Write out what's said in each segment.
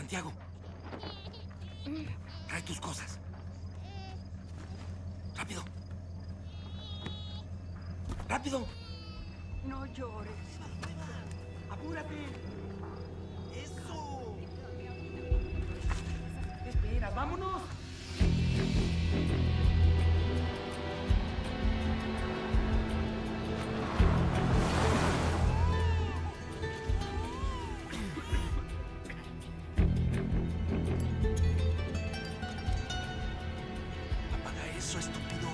Santiago, trae tus cosas. ¡Rápido! ¡Rápido! No llores. ¡Apúrate! ¡Eso! ¿Qué esperas? ¡Vámonos! Apaga eso, estúpido.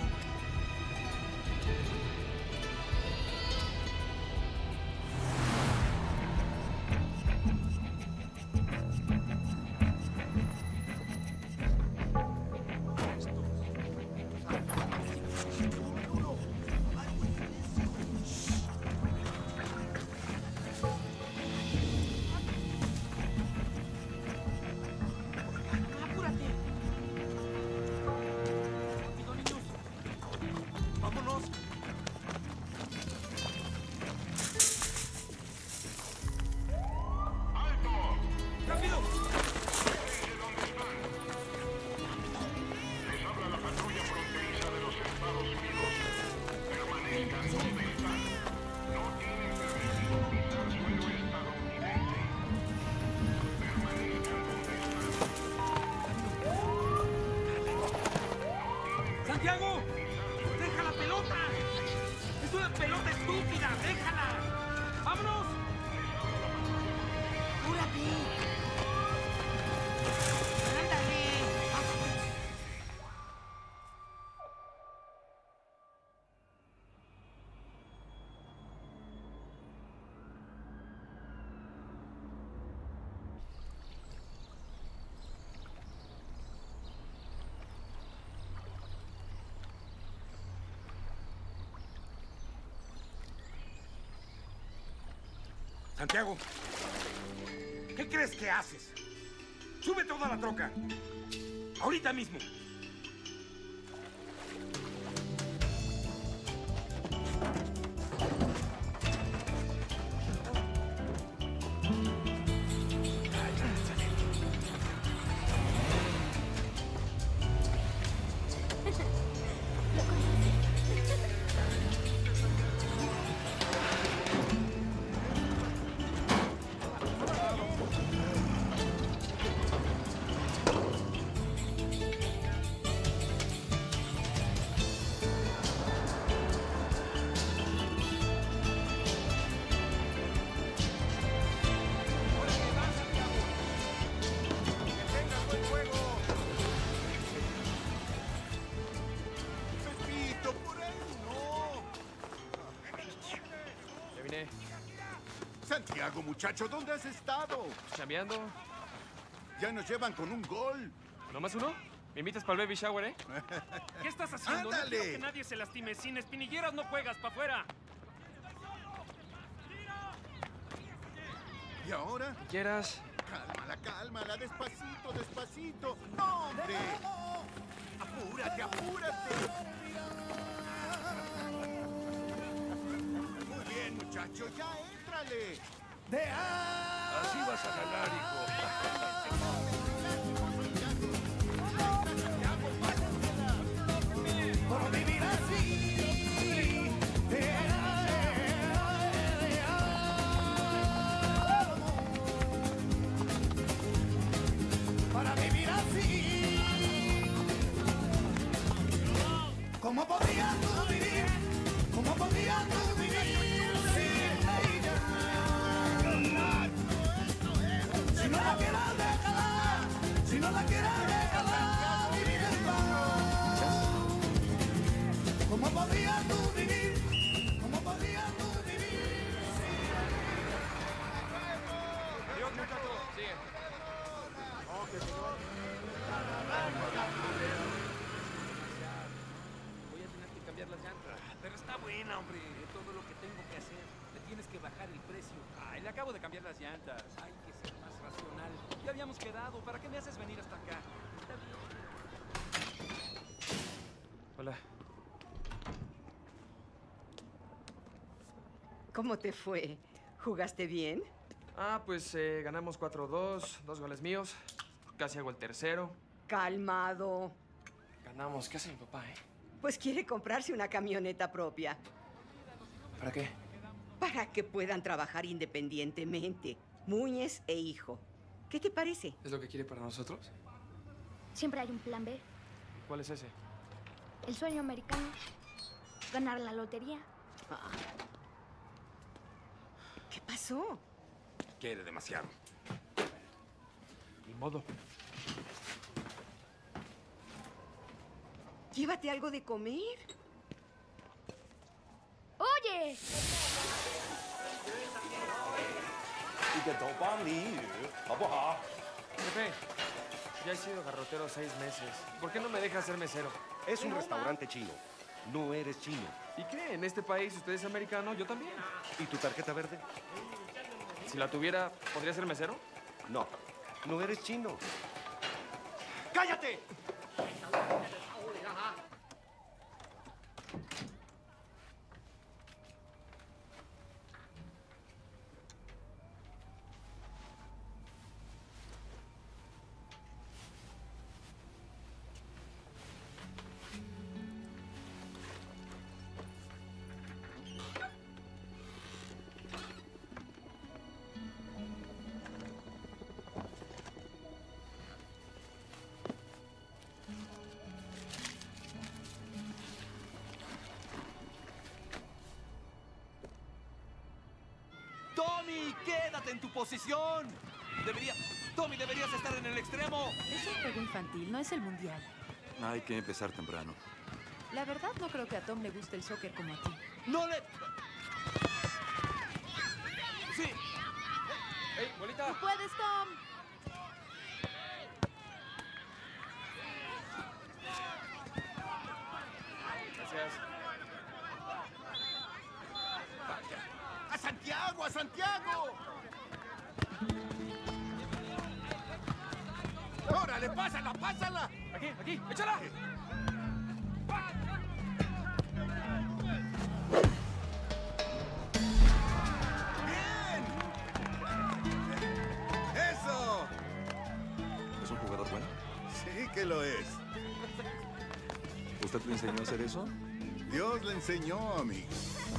¡Apúrate! ¡Rápido, niños! ¡Vámonos! ¡Rápido! Quédense donde están. Les habla la patrulla fronteriza de los Estados Unidos. Permanezcan donde están. No tienen permitido pisar suelo estadounidense. Permanezcan donde están. ¡Santiago! ¡Deja la pelota! ¡Es una pelota estúpida! ¡Déjala! ¡Vámonos! ¡Apúrate! ¡Ándale! Santiago, ¿qué crees que haces? ¡Sube toda la troca! ¡Ahorita mismo! Pepito, por ahí no. Ya vine. Santiago, muchacho, ¿dónde has estado? Chambeando. Ya nos llevan con un gol. ¿No más uno? ¿Me invitas para el baby shower, eh? ¿Qué estás haciendo? No ¡Ándale! quiero que nadie se lastime. Sin espinilleras no juegas, para afuera. ¿Y ahora? ¿Quieras? Cálmala, cálmala, despacito, despacito. ¡No, hombre! ¡Apúrate, apúrate! Muy bien, muchacho, ya éntrale. Así vas a ganar, hijo. Por vivir así. Para vivir así. ¿Cómo podías tú vivir? ¿Cómo podías tú vivir sin ella? Si no la quieres déjala, si no la quieres déjala, vivir en paz. ¿Cómo podías tú vivir? ¿Cómo podías tú vivir? Adiós, muchachos. Sigue. Voy a tener que cambiar las llantas. Pero está buena, hombre. De todo lo que tengo que hacer. Le tienes que bajar el precio. Ay, le acabo de cambiar las llantas. Hay que ser más racional. Ya habíamos quedado. ¿Para qué me haces venir hasta acá? Está bien. Hola. ¿Cómo te fue? ¿Jugaste bien? Pues ganamos 4-2, 2 goles míos. Casi hago el tercero. Calmado. Ganamos. ¿Qué hace mi papá, Pues quiere comprarse una camioneta propia ¿Para qué? para que puedan trabajar independientemente. Muñez e hijo. ¿Qué te parece? ¿Es lo que quiere para nosotros? Siempre hay un plan B. ¿Cuál es ese? El sueño americano. Ganar la lotería. ¿Qué pasó? Quiere demasiado. Ni modo. Llévate algo de comer. ¡Oye! Jefe, ya he sido garrotero 6 meses. ¿Por qué no me deja ser mesero? Es un restaurante chino. No eres chino. ¿Y qué? En este país usted es americano, yo también. ¿Y tu tarjeta verde? Si la tuviera, ¿podría ser mesero? No. No eres chino. ¡Cállate! ¡Tommy, quédate en tu posición! Tommy, deberías estar en el extremo. Es un juego infantil, no es el mundial. Hay que empezar temprano. La verdad no creo que a Tom le guste el soccer como a ti. ¡No le... ¡Sí! ¡Ey, bolita! ¡Tú puedes, Tom! Gracias. ¡A Santiago, a Santiago! ¡Órale, pásala, pásala! Aquí, échala. ¡Bien! ¡Eso! ¿Es un jugador bueno? Sí que lo es. ¿Usted le enseñó a hacer eso? Dios le enseñó a mí.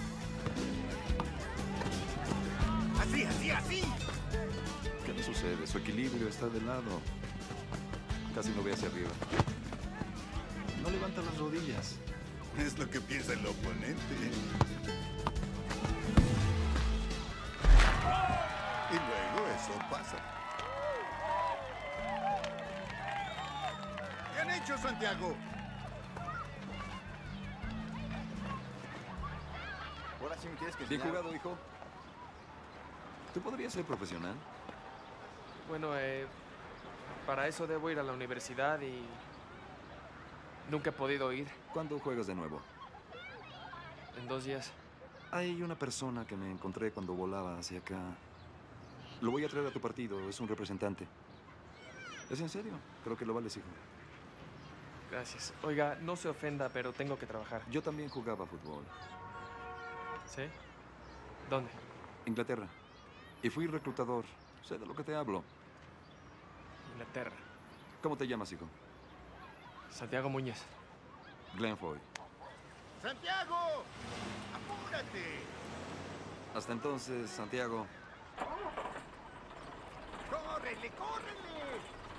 ¡Así, así, así! ¿Qué le sucede? Su equilibrio está de lado. Casi no ve hacia arriba. No levanta las rodillas. Es lo que piensa el oponente. Y luego eso pasa. Bien hecho, Santiago. Ahora sí me tienes que Bien enseñar. jugado, hijo. ¿Tú podrías ser profesional? Bueno, para eso debo ir a la universidad y nunca he podido ir. ¿Cuándo juegas de nuevo? En 2 días. Hay una persona que me encontré cuando volaba hacia acá. Lo voy a traer a tu partido, es un representante. ¿Es en serio? Creo que lo vales, hijo. Gracias. Oiga, no se ofenda, pero tengo que trabajar. Yo también jugaba fútbol. ¿Sí? ¿Dónde? Inglaterra. Y fui reclutador. Sé de lo que te hablo. Inglaterra. ¿Cómo te llamas, hijo? Santiago Muñez. Glenn Foy. ¡Santiago! ¡Apúrate! Hasta entonces, Santiago. ¡Córrele, córrele!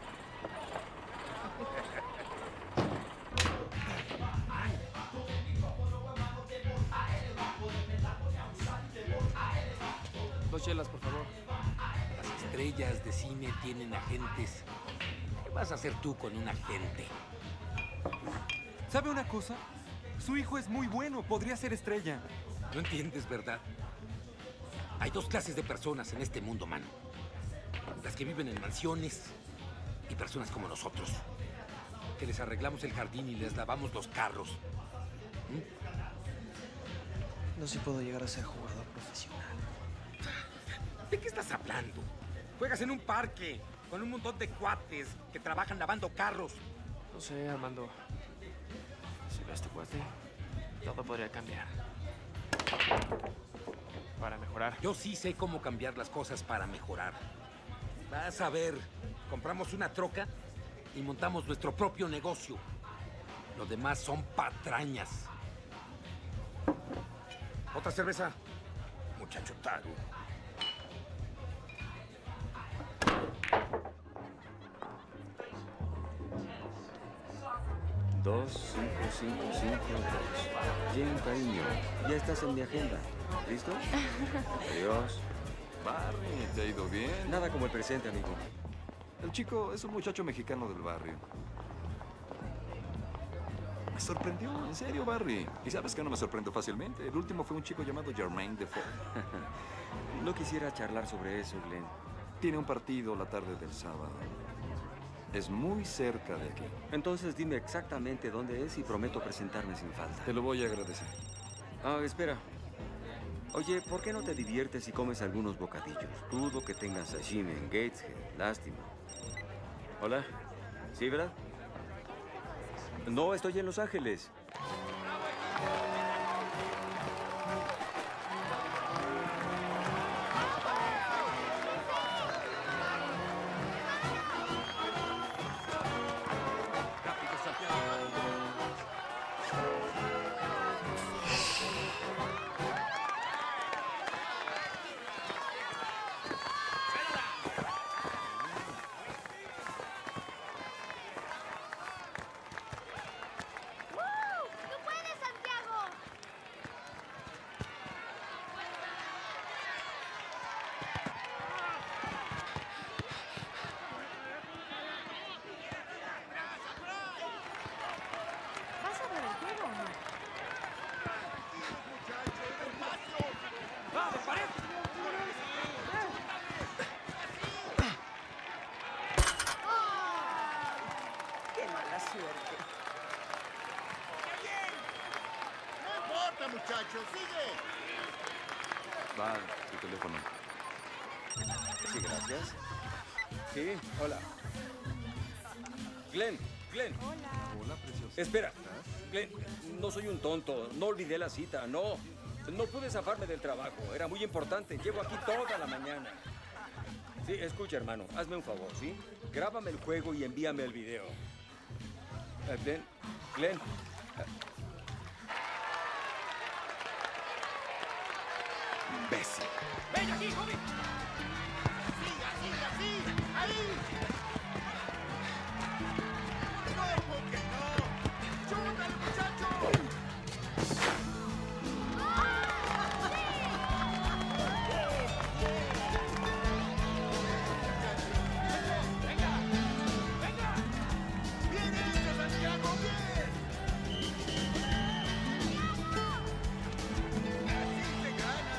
Dos chelas, por favor. Las estrellas de cine tienen agentes. ¿Qué vas a hacer tú con un agente? ¿Sabe una cosa? Su hijo es muy bueno, podría ser estrella. No entiendes, ¿verdad? Hay 2 clases de personas en este mundo, mano. Las que viven en mansiones y personas como nosotros. Que les arreglamos el jardín y les lavamos los carros. No sé si puedo llegar a ser jugador profesional. ¿De qué estás hablando? Juegas en un parque con un montón de cuates que trabajan lavando carros. No sé, Armando. Si veo a este cuate, todo podría cambiar. para mejorar. Yo sí sé cómo cambiar las cosas para mejorar. Vas a ver, compramos una troca y montamos nuestro propio negocio. Lo demás son patrañas. ¿Otra cerveza? Muchacho tago. Dos, 5, 5, 5, 2. Bien, cariño. Ya estás en mi agenda. ¿Listo? Adiós. Barry, ¿te ha ido bien? Nada como el presente, amigo. El chico es un muchacho mexicano del barrio. Me sorprendió, en serio, Barry. Y sabes que no me sorprendo fácilmente. El último fue un chico llamado Jermaine Defoe. No quisiera charlar sobre eso, Glenn. Tiene un partido la tarde del sábado. Es muy cerca de aquí. Entonces dime exactamente dónde es y prometo presentarme sin falta. Te lo voy a agradecer. Ah, espera. Oye, ¿por qué no te diviertes y comes algunos bocadillos? Dudo que tengas sashimi en Gateshead. Lástima. Hola. ¿Sí, verdad? No, estoy en Los Ángeles. Muchacho, sigue. Va, tu teléfono. Sí, gracias. Sí, hola. Glenn. Hola, preciosa. Espera. Glenn, no soy un tonto. No olvidé la cita, no. No pude zafarme del trabajo. Era muy importante. Llevo aquí toda la mañana. Sí, escucha, hermano. Hazme un favor, ¿sí? Grábame el juego y envíame el video. Glenn. Imbécil. ¡Ven aquí, joven! ¡Siga, sí! ¡Ahí! ¿Cómo que no? ¡Chútale, muchacho! ¡Venga! ¡Bien hecho, Santiago! ¡Bien! ¡Así se gana!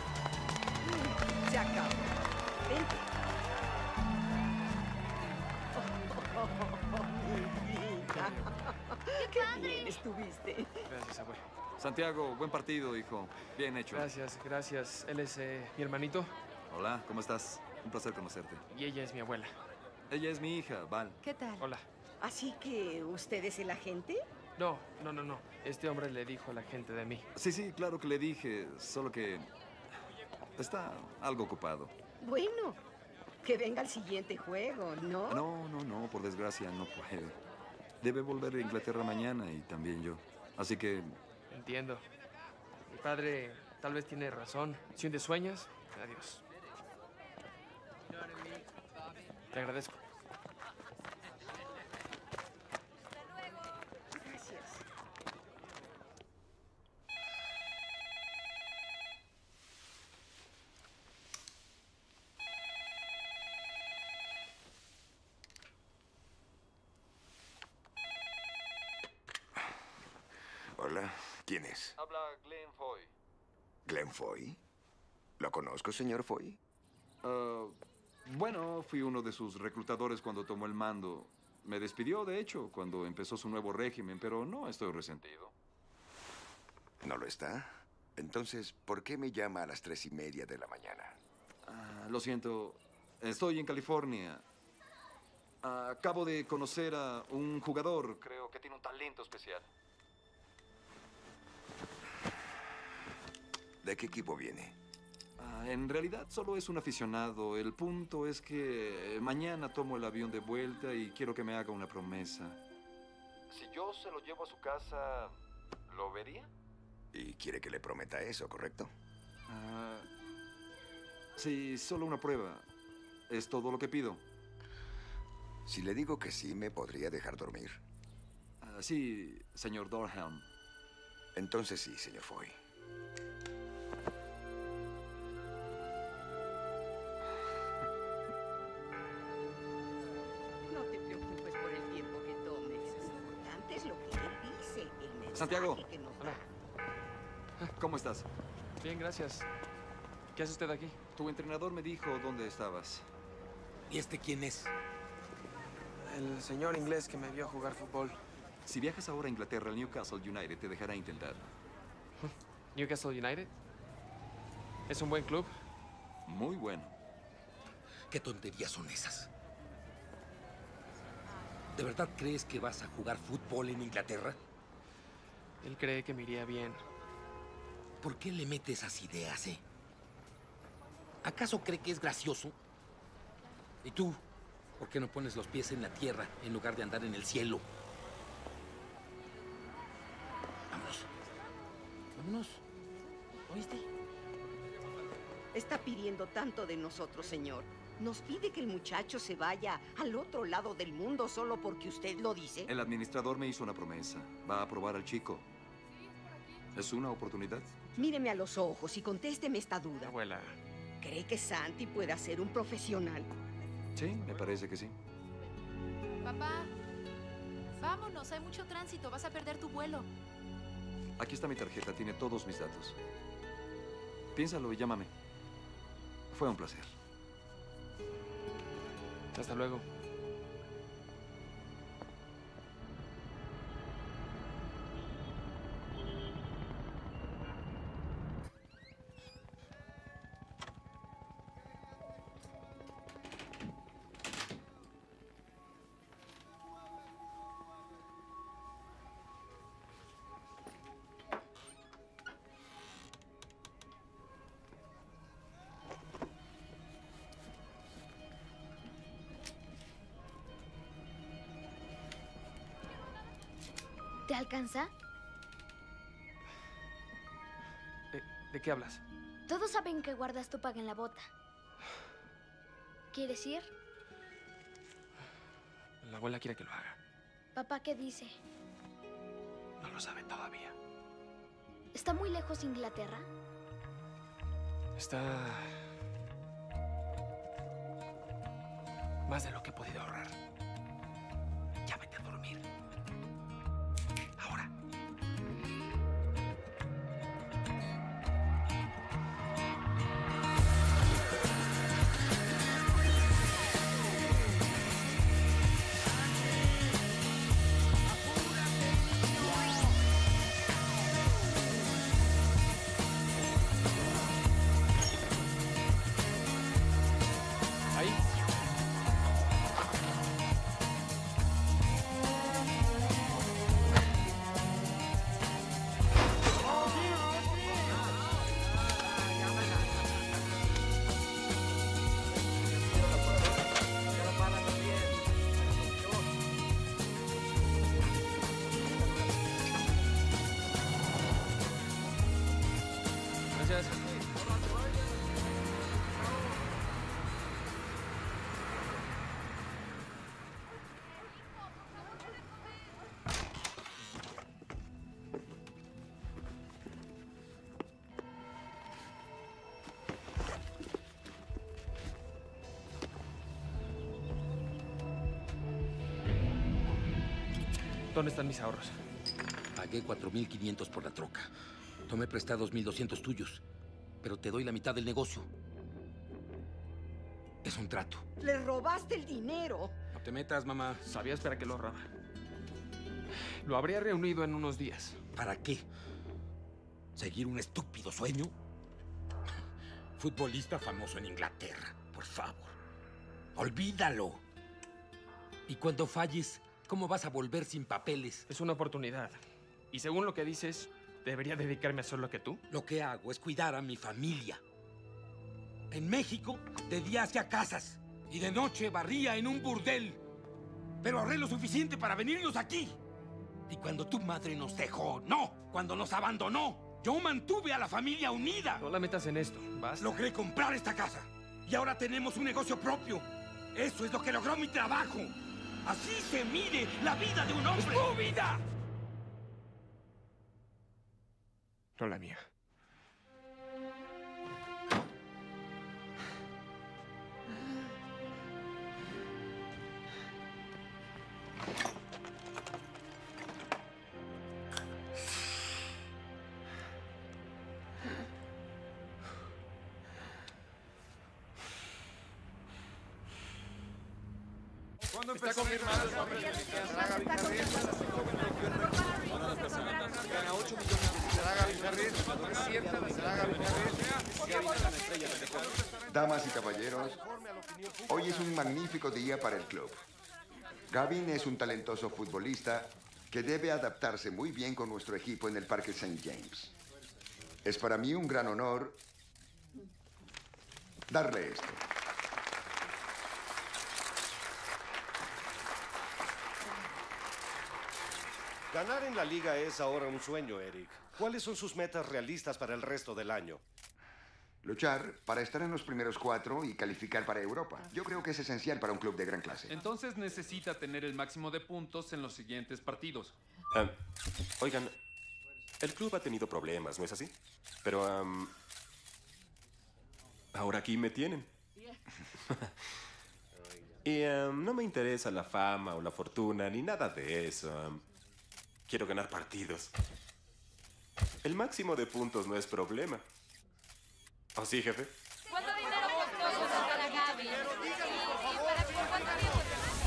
Se acabó. Vente. Mi vida. ¡Qué bien estuviste! Gracias, abuelo. Santiago, buen partido, hijo. Bien hecho. Gracias. Él es mi hermanito. Hola, ¿cómo estás? Un placer conocerte. Y ella es mi abuela. Ella es mi hija, Val. ¿Qué tal? Hola. ¿Así que usted es el agente? No. Este hombre le dijo a la gente de mí. Sí, claro que le dije, solo que está algo ocupado. Bueno, que venga al siguiente juego, ¿no? No, por desgracia no puede. Debe volver a Inglaterra mañana y también yo. Así que... Entiendo. Mi padre tal vez tiene razón. Si un día sueñas, adiós. Te agradezco. Gracias. Hola, ¿quién es? Habla Glenn Foy. ¿Glenn Foy? ¿Lo conozco, señor Foy? Bueno, fui uno de sus reclutadores cuando tomó el mando. Me despidió, de hecho, cuando empezó su nuevo régimen, pero no estoy resentido. ¿No lo está? Entonces, ¿por qué me llama a las 3:30 de la mañana? Lo siento, estoy en California. Acabo de conocer a un jugador. Creo que tiene un talento especial. ¿De qué equipo viene? En realidad solo es un aficionado. El punto es que mañana tomo el avión de vuelta y quiero que me haga una promesa. Si yo se lo llevo a su casa, ¿lo vería? Y quiere que le prometa eso, ¿correcto? Sí, solo una prueba. Es todo lo que pido. Si le digo que sí, ¿me podría dejar dormir? Sí, señor Durham. Entonces sí, señor Foy. No te preocupes por el tiempo que tomes. Lo importante es lo que él dice, el mensaje Santiago. que nos Hola. da. ¿Cómo estás? Bien, gracias. ¿Qué hace usted aquí? Tu entrenador me dijo dónde estabas. ¿Y este quién es? El señor inglés que me vio jugar fútbol. Si viajas ahora a Inglaterra, el Newcastle United te dejará intentarlo. ¿Newcastle United? ¿Es un buen club? Muy bueno. ¿Qué tonterías son esas? ¿De verdad crees que vas a jugar fútbol en Inglaterra? Él cree que me iría bien. ¿Por qué le mete esas ideas, ¿Acaso cree que es gracioso? ¿Y tú? ¿Por qué no pones los pies en la tierra en lugar de andar en el cielo? Vámonos. Vámonos. ¿Oíste? Está pidiendo tanto de nosotros, señor. Nos pide que el muchacho se vaya al otro lado del mundo solo porque usted lo dice. El administrador me hizo una promesa. Va a aprobar al chico. ¿Es una oportunidad? Míreme a los ojos y contésteme esta duda. Abuela. ¿Cree que Santi pueda ser un profesional? Sí, me parece que sí. Papá, vámonos, hay mucho tránsito, vas a perder tu vuelo. Aquí está mi tarjeta, tiene todos mis datos. Piénsalo y llámame. Fue un placer. Hasta luego. ¿Te alcanza? ¿De qué hablas? Todos saben que guardas tu paga en la bota. ¿Quieres ir? La abuela quiere que lo haga. Papá, ¿qué dice? No lo sabe todavía. ¿Está muy lejos Inglaterra? Está... más de lo que he podido ahorrar. Ya vete a dormir. Ahora. Ahí. Gracias. ¿Dónde están mis ahorros? Pagué 4,500 por la troca. Tomé prestados 1,200 tuyos. Pero te doy la mitad del negocio. Es un trato. ¡Le robaste el dinero! No te metas, mamá. Sabías para qué lo ahorraba. Lo habría reunido en unos días. ¿Para qué? ¿Seguir un estúpido sueño? Futbolista famoso en Inglaterra, por favor. Olvídalo. Y cuando falles, ¿cómo vas a volver sin papeles? Es una oportunidad. Y según lo que dices, ¿debería dedicarme a hacer lo que tú? Lo que hago es cuidar a mi familia. En México, de día hacía casas y de noche barría en un burdel. Pero ahorré lo suficiente para venirnos aquí. Y cuando tu madre nos dejó, no, cuando nos abandonó, yo mantuve a la familia unida. No la metas en esto, basta. Logré comprar esta casa y ahora tenemos un negocio propio. Eso es lo que logró mi trabajo. Así se mide la vida de un hombre. ¡Es tu vida! No la mía. ¿Cuándo está confirmado el nombre de será Gaby Harris? Gana 8 millones. ¿Será Gaby Harris? ¿Es cierta? ¿Será Gaby Harris? Damas y caballeros, hoy es un magnífico día para el club. Gavin es un talentoso futbolista que debe adaptarse muy bien con nuestro equipo en el Parque St. James. Es para mí un gran honor darle esto. Ganar en la liga es ahora un sueño, Eric. ¿Cuáles son sus metas realistas para el resto del año? Luchar para estar en los primeros 4 y calificar para Europa. Yo creo que es esencial para un club de gran clase. Entonces necesita tener el máximo de puntos en los siguientes partidos. Oigan, el club ha tenido problemas, ¿no es así? Pero, ahora aquí me tienen. Y no me interesa la fama o la fortuna, ni nada de eso. Quiero ganar partidos. El máximo de puntos no es problema. ¿Oh, sí, jefe? ¿Cuánto dinero costó para Gaby? ¿Cuánto tiempo?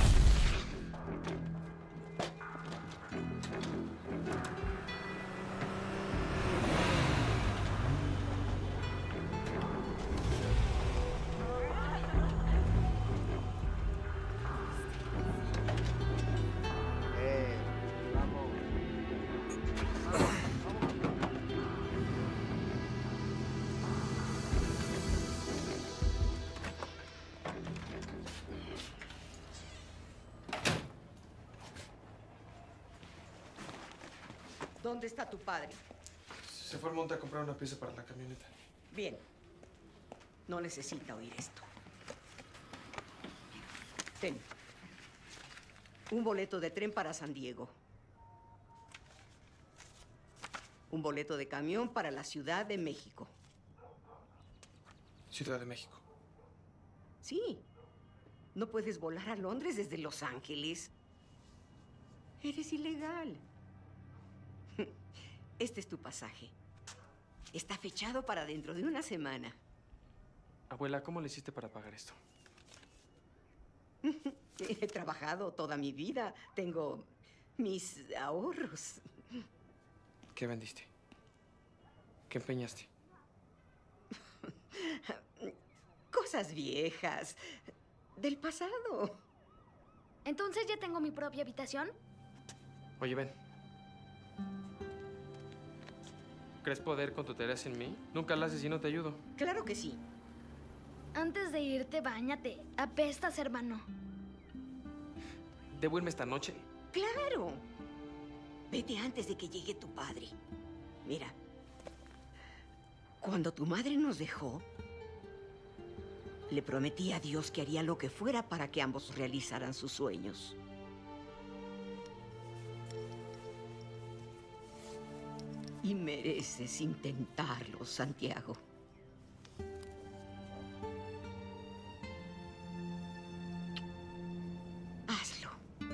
¿Dónde está tu padre? Se fue al monte a comprar una pieza para la camioneta. Bien. No necesita oír esto. Ten. Un boleto de tren para San Diego. Un boleto de camión para la Ciudad de México. Ciudad de México. Sí. No puedes volar a Londres desde Los Ángeles. Eres ilegal. Este es tu pasaje. Está fechado para dentro de una semana. Abuela, ¿cómo le hiciste para pagar esto? He trabajado toda mi vida. Tengo mis ahorros. ¿Qué vendiste? ¿Qué empeñaste? Cosas viejas. Del pasado. ¿Entonces ya tengo mi propia habitación? Oye, ven. ¿Crees poder con tu tarea sin mí? Nunca la haces y no te ayudo. Claro que sí. Antes de irte, báñate. Apestas, hermano. ¿Debo irme esta noche? ¡Claro! Vete antes de que llegue tu padre. Mira, cuando tu madre nos dejó, le prometí a Dios que haría lo que fuera para que ambos realizaran sus sueños. Y mereces intentarlo, Santiago. Hazlo.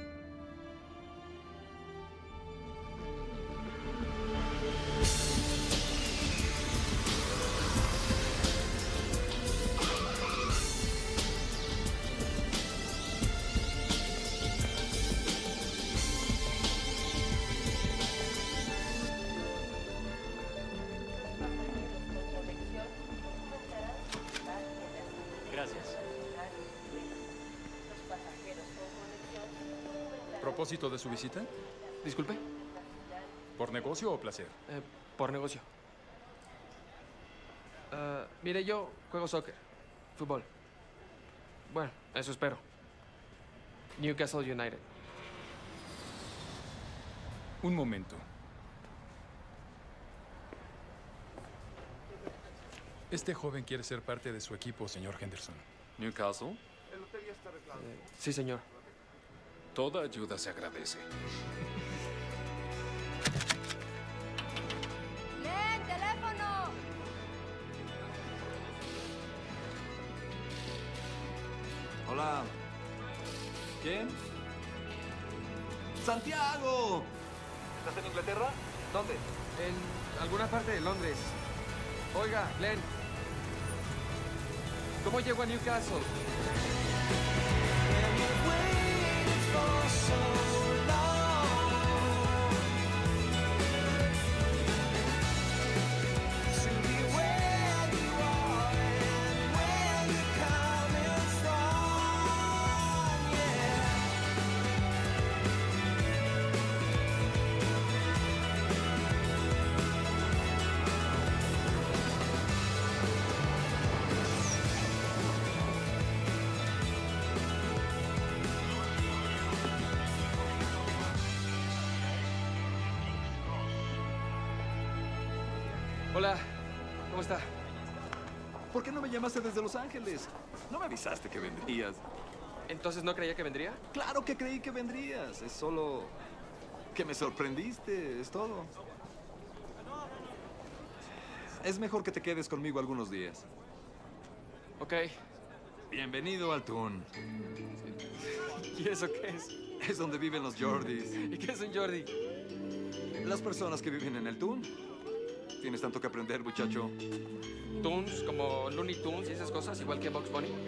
Gracias. ¿Propósito de su visita? Disculpe. ¿Por negocio o placer? Por negocio. Mire, yo juego soccer. Fútbol. Bueno, eso espero. Newcastle United. Un momento. Este joven quiere ser parte de su equipo, señor Henderson. ¿Newcastle? El hotel ya está arreglado. Sí, señor. Toda ayuda se agradece. ¡Len, teléfono! Hola. ¿Quién? ¡Santiago! ¿Estás en Inglaterra? ¿Dónde? En alguna parte de Londres. Oiga, Glenn. ¿Cómo llego a Newcastle? Hola, ¿cómo está? ¿Por qué no me llamaste desde Los Ángeles? No me avisaste que vendrías. ¿Entonces no creía que vendría? Claro que creí que vendrías. Es solo que me sorprendiste, es todo. Es mejor que te quedes conmigo algunos días. Ok. Bienvenido al Toon. ¿Y eso qué es? Es donde viven los Jordis. ¿Y qué es un Jordi? Las personas que viven en el Toon. Tienes tanto que aprender, muchacho. Toons, como Looney Tunes y esas cosas, igual que Bugs Bunny.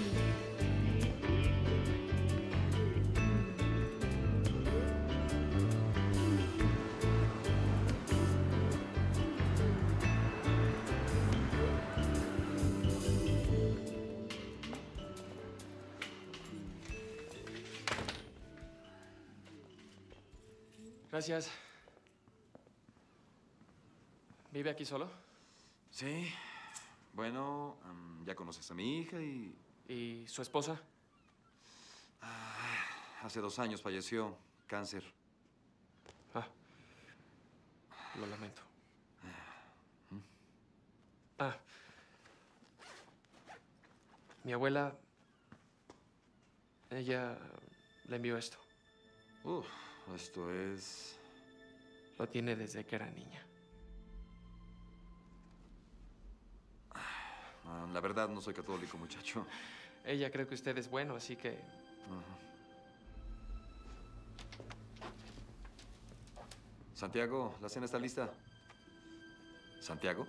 Gracias. ¿Vive aquí solo? Sí. Bueno, ya conoces a mi hija y... ¿Y su esposa? Hace 2 años falleció. Cáncer. Ah. Lo lamento. Ah. Mi abuela... Ella le envió esto. Esto es... Lo tiene desde que era niña. La verdad, no soy católico, muchacho. Ella cree que usted es bueno, así que... Santiago, ¿la cena está lista? ¿Santiago?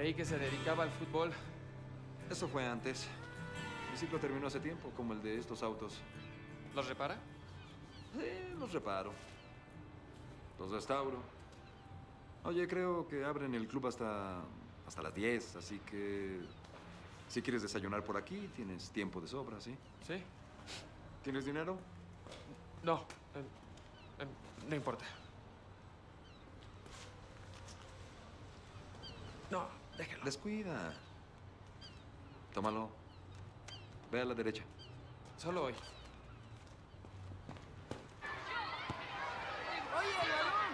Creí que se dedicaba al fútbol. Eso fue antes. Mi ciclo terminó hace tiempo, como el de estos autos. ¿Los repara? Sí, los reparo. Los restauro. Oye, creo que abren el club hasta las 10, así que si quieres desayunar por aquí, tienes tiempo de sobra, ¿sí? Sí. ¿Tienes dinero? No, no importa. No, déjalo. Descuida. Tómalo. Ve a la derecha. Solo hoy. ¡Oye, el balón!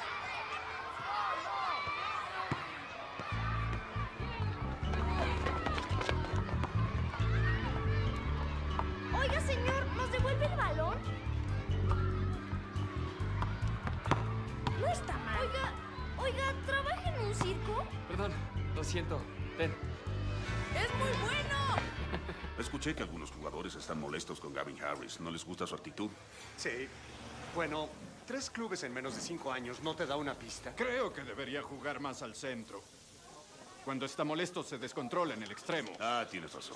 Oiga, señor, ¿nos devuelve el balón? No está mal. Oiga, ¿trabaja en un circo? Perdón, lo siento. Ven. ¡Es muy bueno! Escuché que algunos jugadores están molestos con Gavin Harris. ¿No les gusta su actitud? Sí. Bueno, 3 clubes en menos de 5 años no te da una pista. Creo que debería jugar más al centro. Cuando está molesto se descontrola en el extremo. Ah, tienes razón.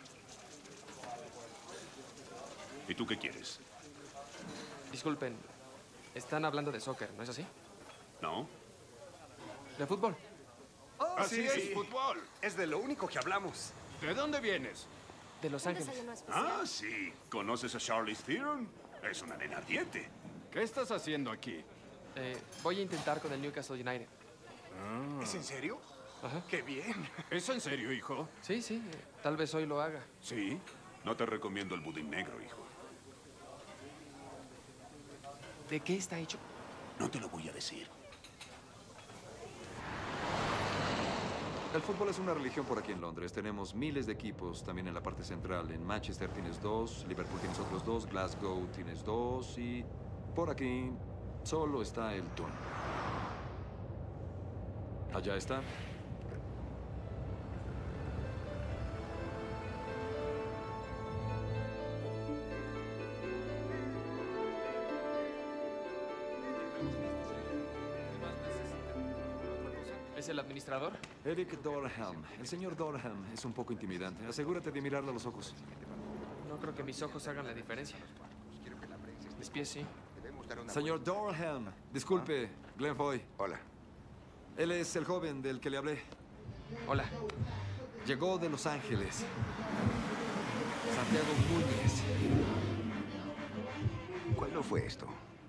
¿Y tú qué quieres? Disculpen, están hablando de soccer, ¿no es así? ¿No? ¿De fútbol? Oh, Así es, fútbol. Es de lo único que hablamos. ¿De dónde vienes? De Los Ángeles. Ah, sí. ¿Conoces a Charlize Theron? Es una nena ardiente. ¿Qué estás haciendo aquí? Voy a intentar con el Newcastle United. ¿Es en serio? Ajá. ¡Qué bien! ¿Es en serio, hijo? Sí, sí. Tal vez hoy lo haga. ¿Sí? No te recomiendo el budín negro, hijo. ¿De qué está hecho? No te lo voy a decir. El fútbol es una religión por aquí en Londres. Tenemos miles de equipos también en la parte central. En Manchester tienes 2, Liverpool tienes otros 2, Glasgow tienes 2 y por aquí solo está el Tun. Allá está. ¿Es el administrador? Eric Dorham. El señor Dorham es un poco intimidante. Asegúrate de mirarle a los ojos. No creo que mis ojos hagan la diferencia. Mis pies sí. Señor Dorham, disculpe, Glenn Foy. Hola. Él es el joven del que le hablé. Hola. Llegó de Los Ángeles. Santiago Núñez. ¿Cuándo fue esto?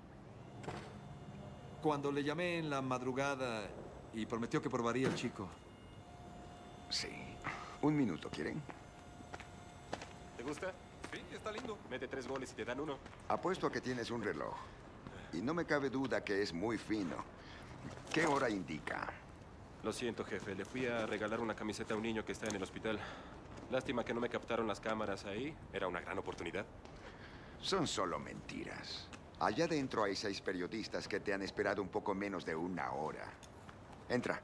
Cuando le llamé en la madrugada y prometió que probaría el chico. Sí. Un minuto, ¿quieren? ¿Te gusta? Sí, está lindo. Mete 3 goles y te dan 1. Apuesto a que tienes un reloj. Y no me cabe duda que es muy fino. ¿Qué hora indica? Lo siento, jefe. Le fui a regalar una camiseta a un niño que está en el hospital. Lástima que no me captaron las cámaras ahí. Era una gran oportunidad. Son solo mentiras. Allá dentro hay 6 periodistas que te han esperado un poco menos de 1 hora. Entra.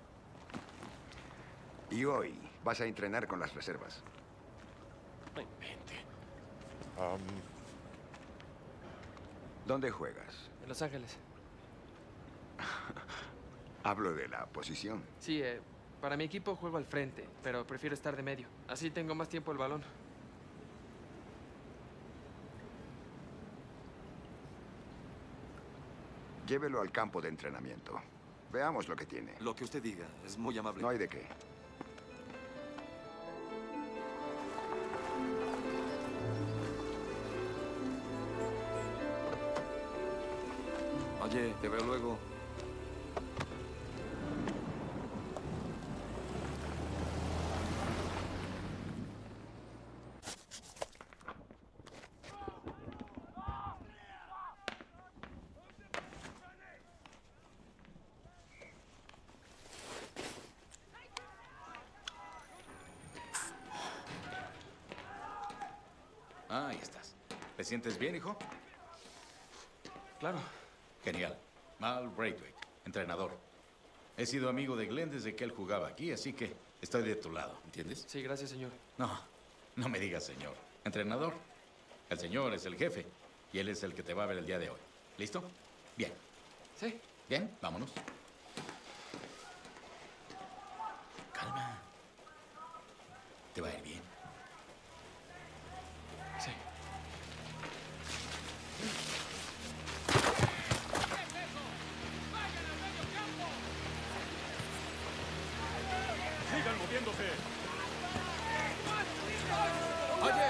Y hoy vas a entrenar con las reservas. No invente. ¿Dónde juegas? En Los Ángeles. Hablo de la posición. Sí, para mi equipo juego al frente, pero prefiero estar de medio. Así tengo más tiempo el balón. Llévelo al campo de entrenamiento. Veamos lo que tiene. Lo que usted diga, es muy amable. No hay de qué. Oye, te veo luego. Ah, ahí estás. ¿Te sientes bien, hijo? Claro. Genial. Mal Braithwaite, entrenador. He sido amigo de Glenn desde que él jugaba aquí, así que estoy de tu lado, ¿entiendes? Sí, gracias, señor. No me digas señor. Entrenador. El señor es el jefe y él es el que te va a ver el día de hoy. ¿Listo? Bien. Sí. Bien, vámonos. Te va a ir bien. Sí. ¡Sigan moviéndose! ¡Oye!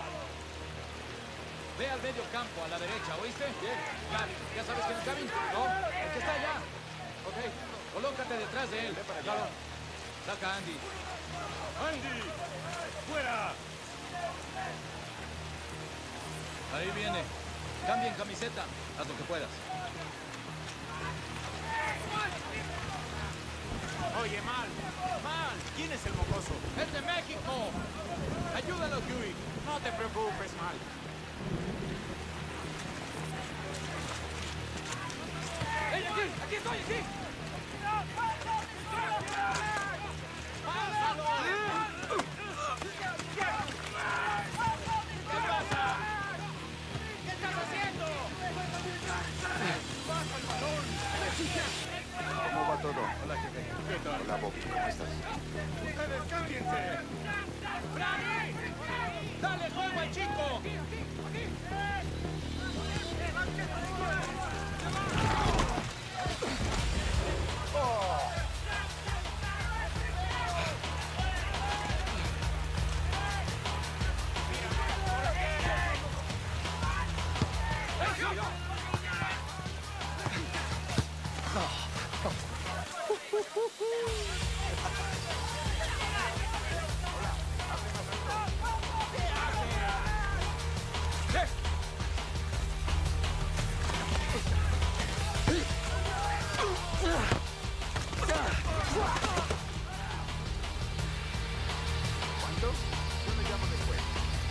Ve al medio campo, a la derecha, ¿oíste? Bien. Gavin, ¿ya sabes quién es Gavin? No, el que está allá. Ok, colócate detrás de él. Claro. Saca a Andy. ¡Andy! ¡Fuera! Ahí viene. Cambien camiseta. Haz lo que puedas. Oye, Mal. Mal. ¿Quién es el mocoso? ¡Es de México! Ayúdalo, Huey. No te preocupes, Mal. ¡Ey, aquí! ¡Aquí estoy, aquí! ¡Pásalo! ¿Qué pasa? ¿Qué estás haciendo? ¡Pasa el balón! ¿Cómo va todo? Hola, jefe. ¿Qué tal? Hola, Bobby, ¿cómo estás? ¡Ustedes cámbiense! ¡Brady! ¡Dale juego al chico! ¿Cuándo? Yo me llamo después.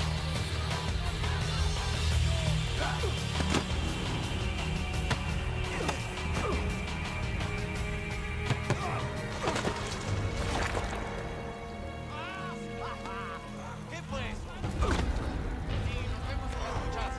¿Qué fue eso? Sí, nos vemos en las luchas.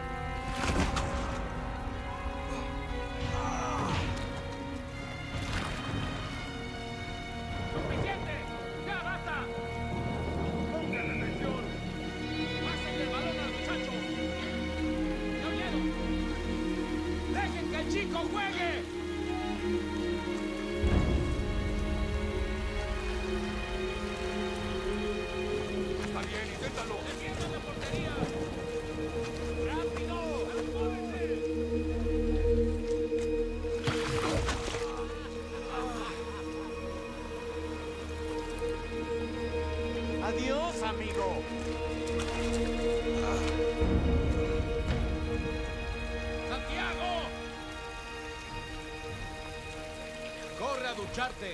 ¡Suficiente! ¡Ya basta! ¡Pongan atención! ¡Pásenle el balón al muchacho! ¿Me oyeron? ¡Dejen que el chico juegue! ¡Está bien, inténtalo! ¡Defiendan la portería! ¡Rápido! ¡Adiós, amigo! ¡Santiago! ¡Corre a ducharte!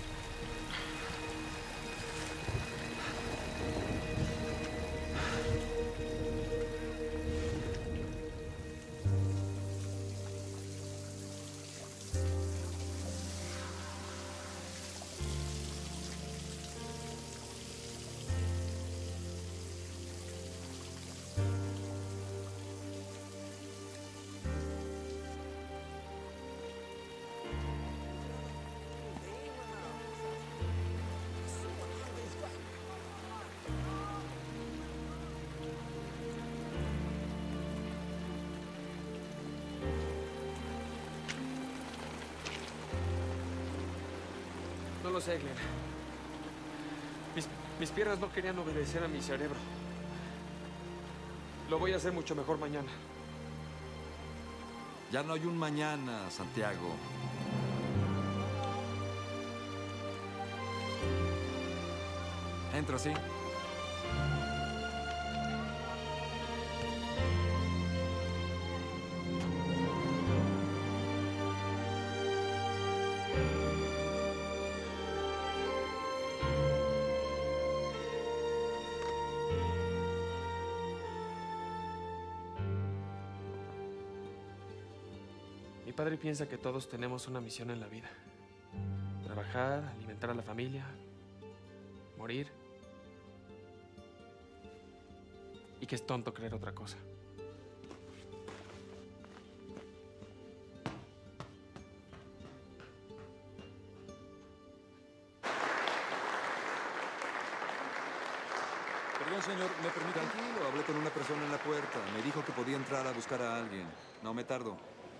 No lo sé, Glenn. Mis piernas no querían obedecer a mi cerebro. Lo voy a hacer mucho mejor mañana. Ya no hay un mañana, Santiago. Entra, sí. Mi padre piensa que todos tenemos una misión en la vida. Trabajar, alimentar a la familia, morir. Y que es tonto creer otra cosa. Perdón, señor, ¿me permite? Tranquilo, hablé con una persona en la puerta. Me dijo que podía entrar a buscar a alguien. No me tardo.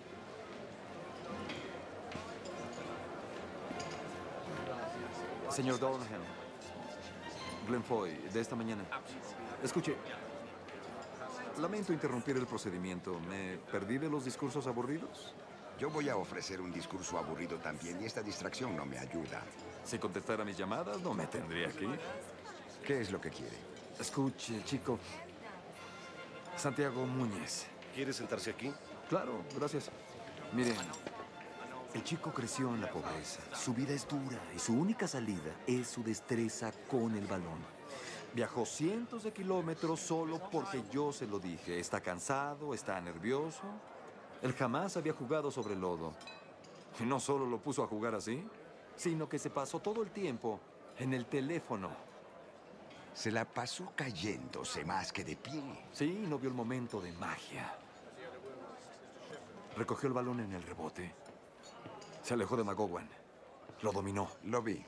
Señor Dornham. Glenn Foy, de esta mañana. Escuche. Lamento interrumpir el procedimiento. ¿Me perdí de los discursos aburridos? Yo voy a ofrecer un discurso aburrido también y esta distracción no me ayuda. Si contestara mis llamadas, no me tendría aquí. ¿Qué es lo que quiere? Escuche, chico. Santiago Muñez. ¿Quiere sentarse aquí? Claro, gracias. Miren, el chico creció en la pobreza. Su vida es dura y su única salida es su destreza con el balón. Viajó cientos de kilómetros solo porque yo se lo dije. Está cansado, está nervioso. Él jamás había jugado sobre el lodo. Y no solo lo puso a jugar así, sino que se pasó todo el tiempo en el teléfono. Se la pasó cayéndose más que de pie. Sí, no vio el momento de magia. Recogió el balón en el rebote. Se alejó de McGowan. Lo dominó. Lo vi.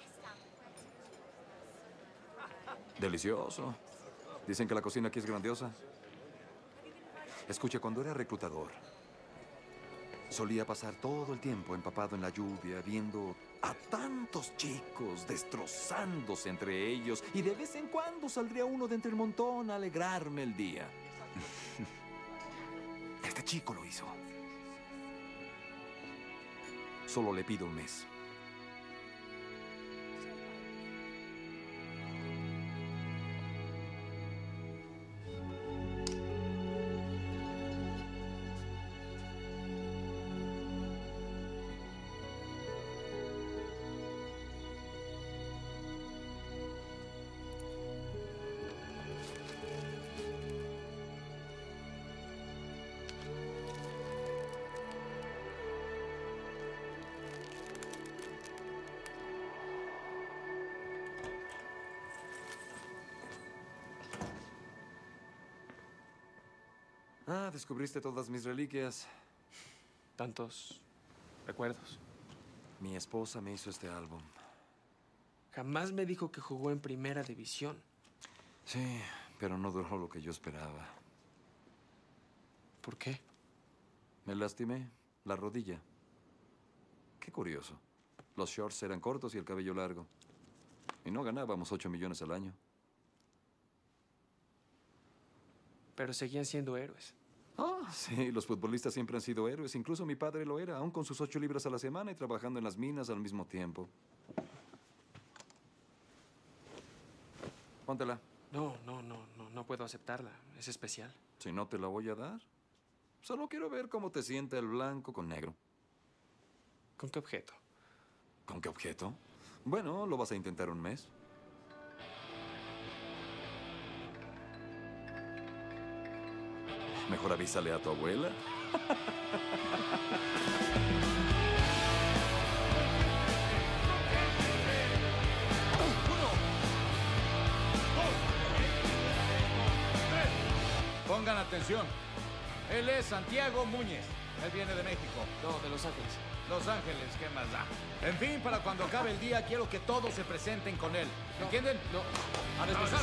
Delicioso. Dicen que la cocina aquí es grandiosa. Escuche, cuando era reclutador, solía pasar todo el tiempo empapado en la lluvia, viendo a tantos chicos destrozándose entre ellos, y de vez en cuando saldría uno de entre el montón a alegrarme el día. Este chico lo hizo. Solo le pido un mes. Ah, descubriste todas mis reliquias. Tantos recuerdos. Mi esposa me hizo este álbum. Jamás me dijo que jugó en primera división. Sí, pero no duró lo que yo esperaba. ¿Por qué? Me lastimé la rodilla. Qué curioso. Los shorts eran cortos y el cabello largo. Y no ganábamos 8 millones al año. Pero seguían siendo héroes. Ah, sí, los futbolistas siempre han sido héroes. Incluso mi padre lo era, aún con sus 8 libras a la semana y trabajando en las minas al mismo tiempo. Póntela. No puedo aceptarla. Es especial. Si no te la voy a dar. Solo quiero ver cómo te sienta el blanco con negro. ¿Con qué objeto? ¿Con qué objeto? Bueno, lo vas a intentar un mes. Mejor avísale a tu abuela. Pongan atención. Él es Santiago Muñez. Él viene de México. No, de Los Ángeles. Los Ángeles, ¿qué más da? En fin, para cuando acabe el día, quiero que todos se presenten con él. ¿Entienden? No. A descansar.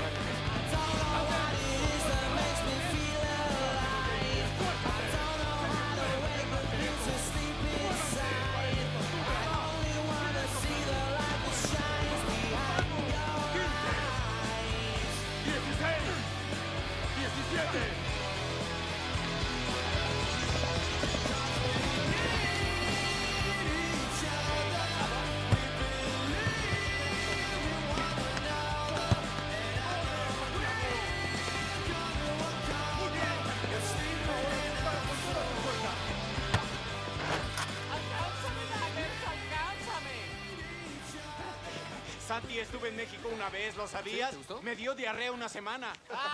Santi, estuve en México una vez, ¿lo sabías? ¿Sí? ¿Te gustó? Me dio diarrea una semana.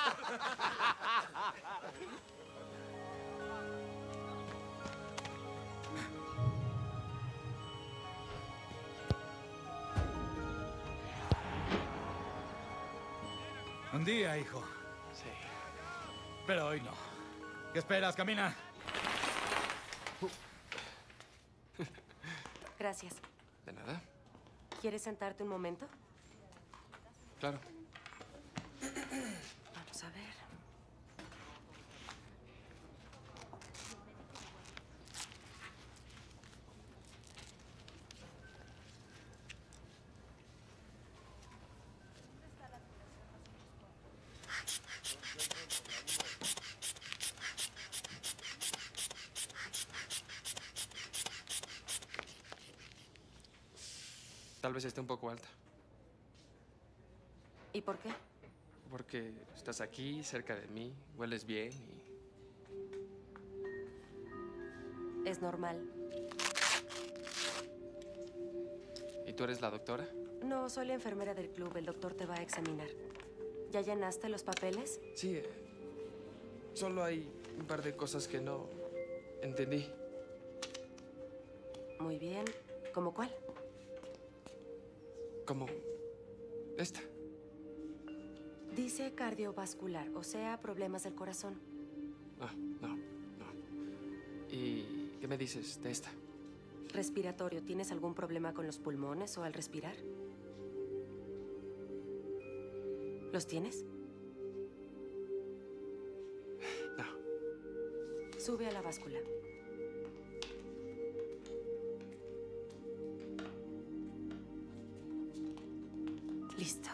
Un día, hijo. Sí. Pero hoy no. ¿Qué esperas? Camina. Gracias. ¿De nada? ¿Quieres sentarte un momento? Claro. Vamos a ver. Tal vez esté un poco alta. ¿Y por qué? Porque estás aquí, cerca de mí, hueles bien y... Es normal. ¿Y tú eres la doctora? No, soy la enfermera del club. El doctor te va a examinar. ¿Ya llenaste los papeles? Sí. Solo hay un par de cosas que no entendí. Muy bien. ¿Cómo cuál? Como esta. Dice cardiovascular, o sea, problemas del corazón. No. ¿Y qué me dices de esta? Respiratorio. ¿Tienes algún problema con los pulmones o al respirar? ¿Los tienes? No. Sube a la báscula. Listo.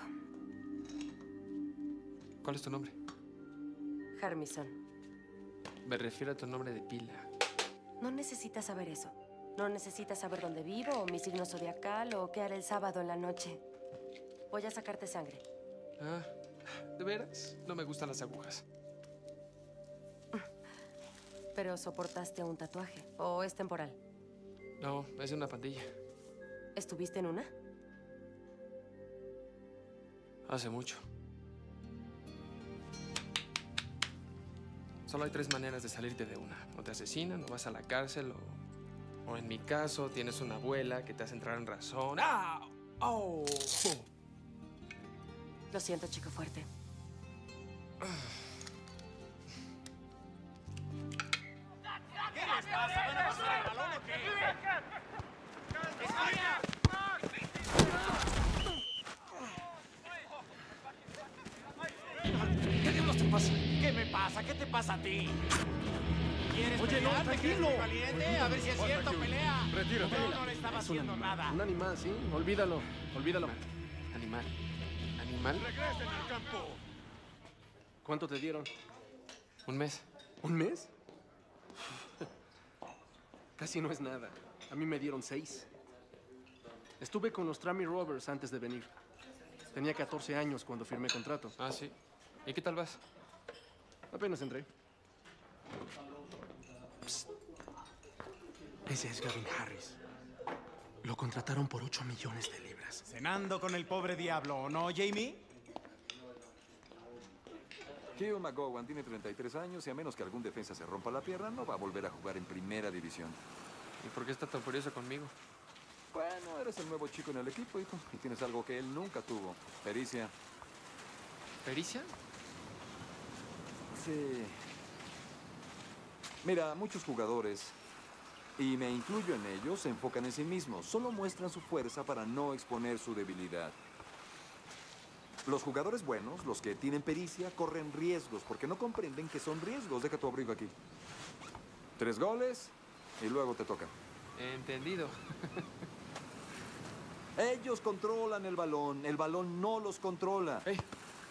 ¿Cuál es tu nombre? Harmison. Me refiero a tu nombre de pila. No necesitas saber eso. No necesitas saber dónde vivo, o mi signo zodiacal, o qué haré el sábado en la noche. Voy a sacarte sangre. Ah, ¿de veras? No me gustan las agujas. Pero soportaste un tatuaje, ¿o es temporal? No, es de una pandilla. ¿Estuviste en una? Hace mucho. Solo hay 3 maneras de salirte de una. O te asesinan, o vas a la cárcel, o en mi caso, tienes una abuela que te hace entrar en razón. ¡Ah! ¡Oh! Lo siento, chico fuerte. ¿Qué les pasa? ¿Van a pasar el balón o qué? ¡España! ¿Qué diablos te pasa? ¿Qué me pasa? ¿Qué te pasa a ti? ¿Quieres Oye, pelear? no, ¿Te crees tranquilo. muy valiente? A ver si es cierto, pelea. Retírate. Yo no le estaba haciendo nada. Un animal, ¿sí? Olvídalo. Animal. ¡Regresen al campo! ¿Cuánto te dieron? Un mes. ¿Un mes? Casi no es nada. A mí me dieron 6. Estuve con los Trammy Rovers antes de venir. Tenía 14 años cuando firmé contrato. Ah, sí. ¿Y qué tal vas? Apenas entré. Psst. Ese es Gavin Harris. Lo contrataron por 8 millones de libras. Cenando con el pobre diablo, ¿no, Jamie? Hugh McGowan tiene 33 años y a menos que algún defensa se rompa la pierna, no va a volver a jugar en primera división. ¿Y por qué está tan furioso conmigo? Bueno, eres el nuevo chico en el equipo, hijo, y tienes algo que él nunca tuvo. Pericia. ¿Pericia? Sí. Mira, muchos jugadores, y me incluyo en ellos, se enfocan en sí mismos. Solo muestran su fuerza para no exponer su debilidad. Los jugadores buenos, los que tienen pericia, corren riesgos porque no comprenden que son riesgos. Deja tu abrigo aquí. 3 goles y luego te toca. Entendido. Ellos controlan el balón no los controla. Hey.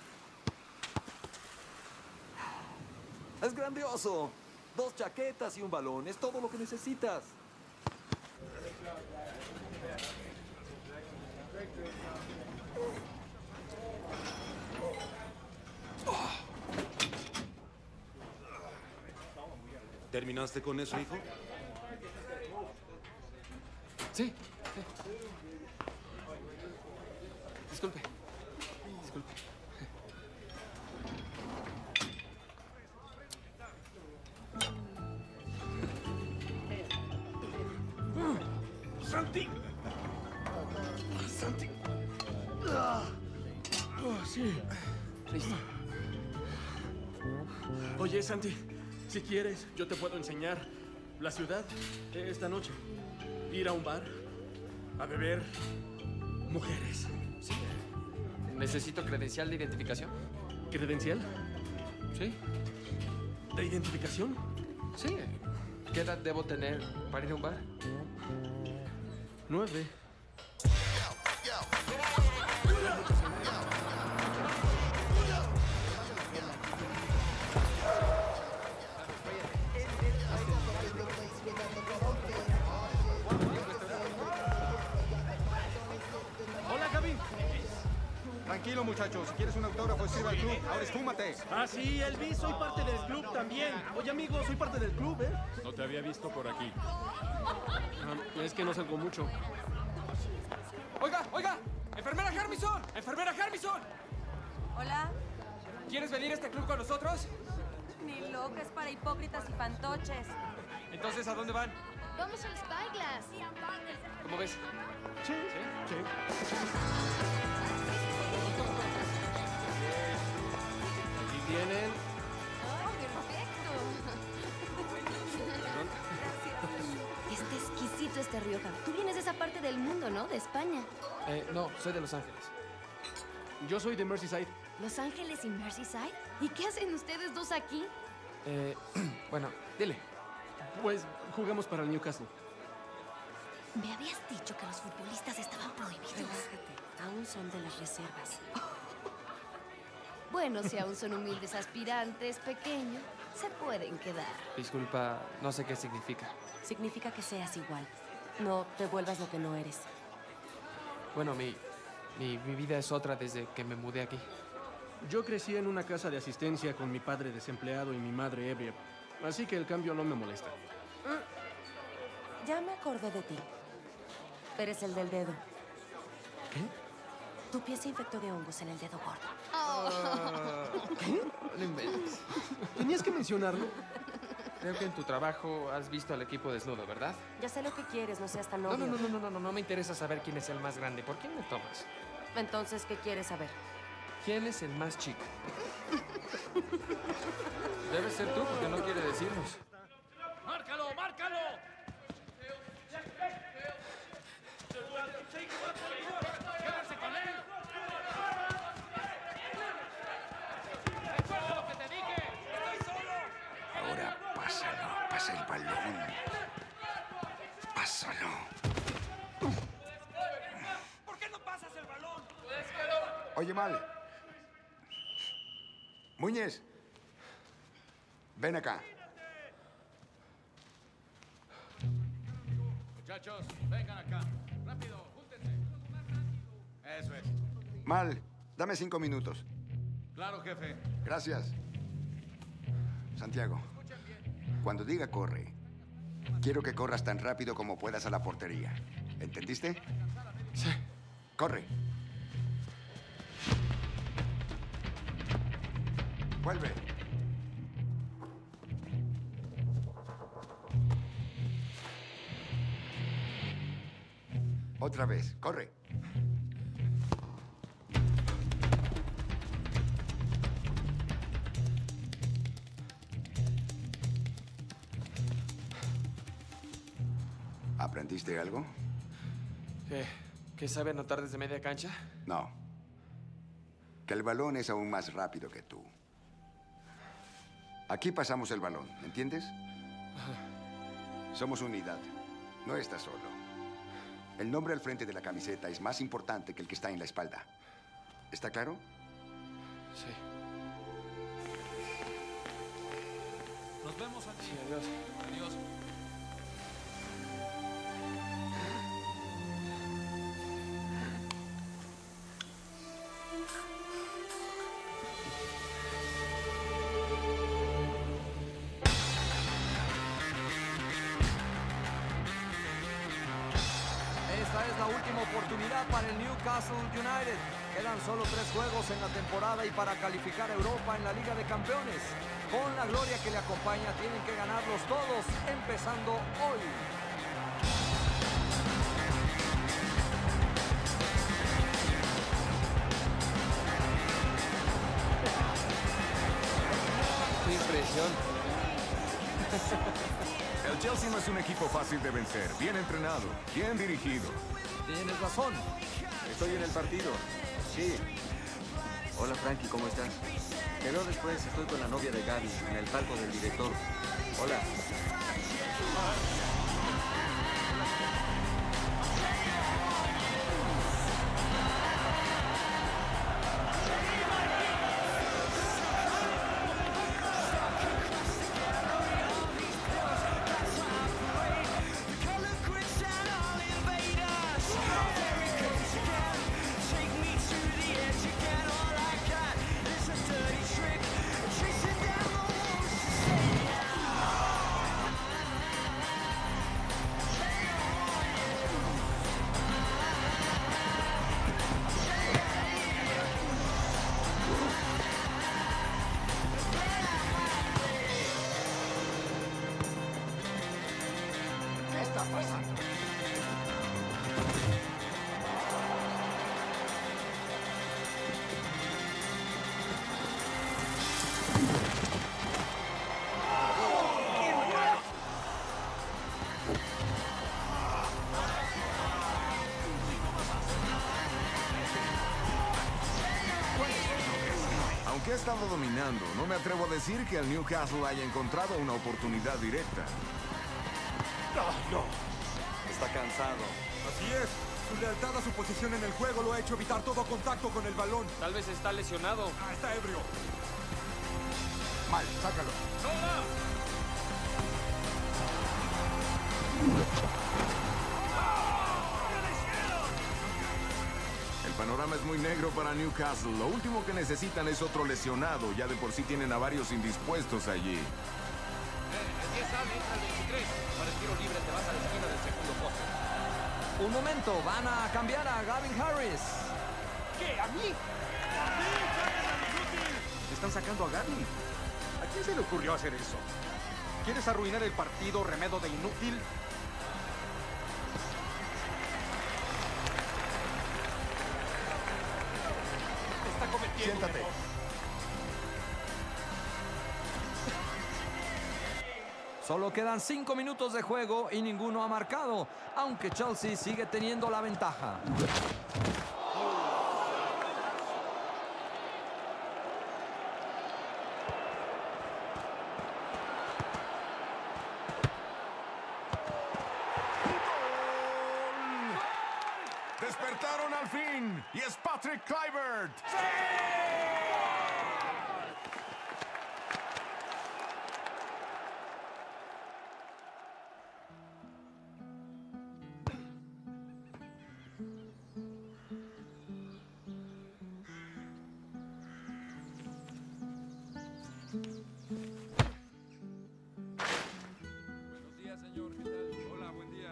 Es grandioso. 2 chaquetas y un balón, es todo lo que necesitas. ¿Terminaste con eso, hijo? Sí. Disculpe. ¡Santi! ¡Santi! Sí. Listo. Oye, Santi, si quieres, yo te puedo enseñar la ciudad esta noche. Ir a un bar, a beber, mujeres. Sí. ¿Necesito credencial de identificación? ¿Credencial? Sí. ¿De identificación? Sí. ¿Qué edad debo tener para ir a un bar? 9. Hola, Gavin. Tranquilo, muchachos. Si quieres un autógrafo, escribe al club. Ahora esfúmate. Ah, sí, Elvis, soy parte del club también. Oye, amigo, soy parte del club, ¿eh? No te había visto por aquí. Es que no salgo mucho. ¡Oiga, oiga! ¡Enfermera Harmison! ¡Enfermera Harmison! Hola. ¿Quieres venir a este club con nosotros? Ni loca, es para hipócritas y fantoches. Entonces, ¿a dónde van? Vamos al Spyglass. ¿Cómo ves? Sí. Aquí tienen. Oh, perfecto. Está exquisito este Rioja. Tú vienes de esa parte del mundo, ¿no? De España. No, soy de Los Ángeles. Yo soy de Merseyside. ¿Los Ángeles y Merseyside? ¿Y qué hacen ustedes dos aquí? Bueno, dile. Pues jugamos para el Newcastle. Me habías dicho que los futbolistas estaban prohibidos. Relájate, aún son de las reservas. Bueno, si aún son humildes aspirantes, pequeños, se pueden quedar. Disculpa, no sé qué significa. Significa que seas igual. No te vuelvas lo que no eres. Bueno, mi vida es otra desde que me mudé aquí. Yo crecí en una casa de asistencia con mi padre desempleado y mi madre ebria. Así que el cambio no me molesta. Ya me acordé de ti. Eres el del dedo. ¿Qué? Tu pie se infectó de hongos en el dedo gordo. ¿Qué? No inventes. Tenías que mencionarlo. Creo que en tu trabajo has visto al equipo desnudo, ¿verdad? Ya sé lo que quieres, no seas tan obvio. No me interesa saber quién es el más grande. ¿Por quién me tomas? Entonces, ¿qué quieres saber? ¿Quién es el más chico? Debe ser tú, porque no quiere decirnos. ¡Márcalo, márcalo! ¡Quédense con él! ¡Recuerda lo que te dije! ¡Estoy solo! Ahora pásalo. Pasa el balón. Pásalo. ¿Por qué no pasas el balón? Oye, Mal. Muñez. Ven acá. Muchachos, vengan acá. Rápido, júntense. Eso es. Mal, dame 5 minutos. Claro, jefe. Gracias. Santiago, cuando diga corre, quiero que corras tan rápido como puedas a la portería. ¿Entendiste? Sí. Corre. Vuelve. Otra vez, corre. ¿Aprendiste algo? ¿Que sabe anotar desde media cancha? No. Que el balón es aún más rápido que tú. Aquí pasamos el balón, ¿entiendes? Somos unidad. No estás solo. El nombre al frente de la camiseta es más importante que el que está en la espalda. ¿Está claro? Sí. Nos vemos aquí. Sí, adiós. Adiós. Esta es la última oportunidad para el Newcastle United. Quedan solo 3 juegos en la temporada y para calificar a Europa en la Liga de Campeones. Con la gloria que le acompaña, tienen que ganarlos todos, empezando hoy. ¡Qué impresión! El Chelsea no es un equipo fácil de vencer. Bien entrenado, bien dirigido. Tienes razón. Estoy en el partido. Sí. Hola, Frankie, ¿cómo estás? Te veo después, estoy con la novia de Gaby, en el palco del director. Hola. ¿Qué está pasando? Aunque he estado dominando, no me atrevo a decir que el Newcastle haya encontrado una oportunidad directa. No. Está cansado. Así es. Su lealtad a su posición en el juego lo ha hecho evitar todo contacto con el balón. Tal vez está lesionado. Está ebrio. Mal, sácalo. El panorama es muy negro para Newcastle. Lo último que necesitan es otro lesionado. Ya de por sí tienen a varios indispuestos allí. El 10 sale, entra el 23. Para el tiro libre te vas a la esquina del segundo poste. Un momento, van a cambiar a Gavin Harris. ¿Qué? ¿A mí? Están sacando a Gaby. ¿A quién se le ocurrió hacer eso? ¿Quieres arruinar el partido, remedo de inútil? Está cometiendo. Siéntate. Solo quedan 5 minutos de juego y ninguno ha marcado, aunque Chelsea sigue teniendo la ventaja. ¡Despertaron al fin! ¡Y es Patrick Kluivert! Buenos días, señor. ¿Qué tal? Hola, buen día.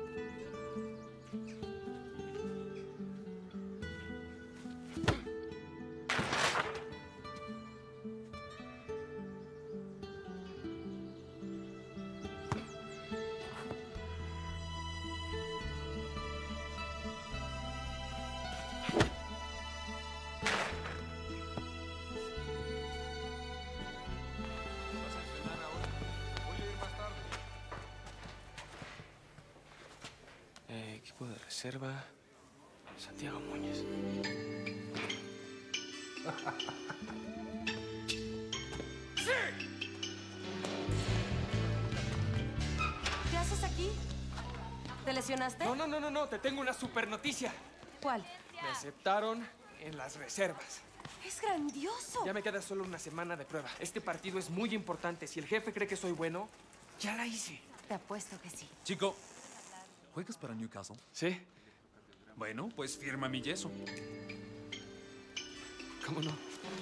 ¿Vas a entrenar ahora? Voy a ir más tarde. Equipo de reserva. Santiago Muñez. ¿Qué haces aquí? ¿Te lesionaste? No. Te tengo una super noticia. ¿Cuál? Me aceptaron en las reservas. ¡Es grandioso! Ya me queda solo una semana de prueba. Este partido es muy importante. Si el jefe cree que soy bueno, ya la hice. Te apuesto que sí. Chico, ¿juegas para Newcastle? Sí. Bueno, pues firma mi yeso. ¿Cómo no?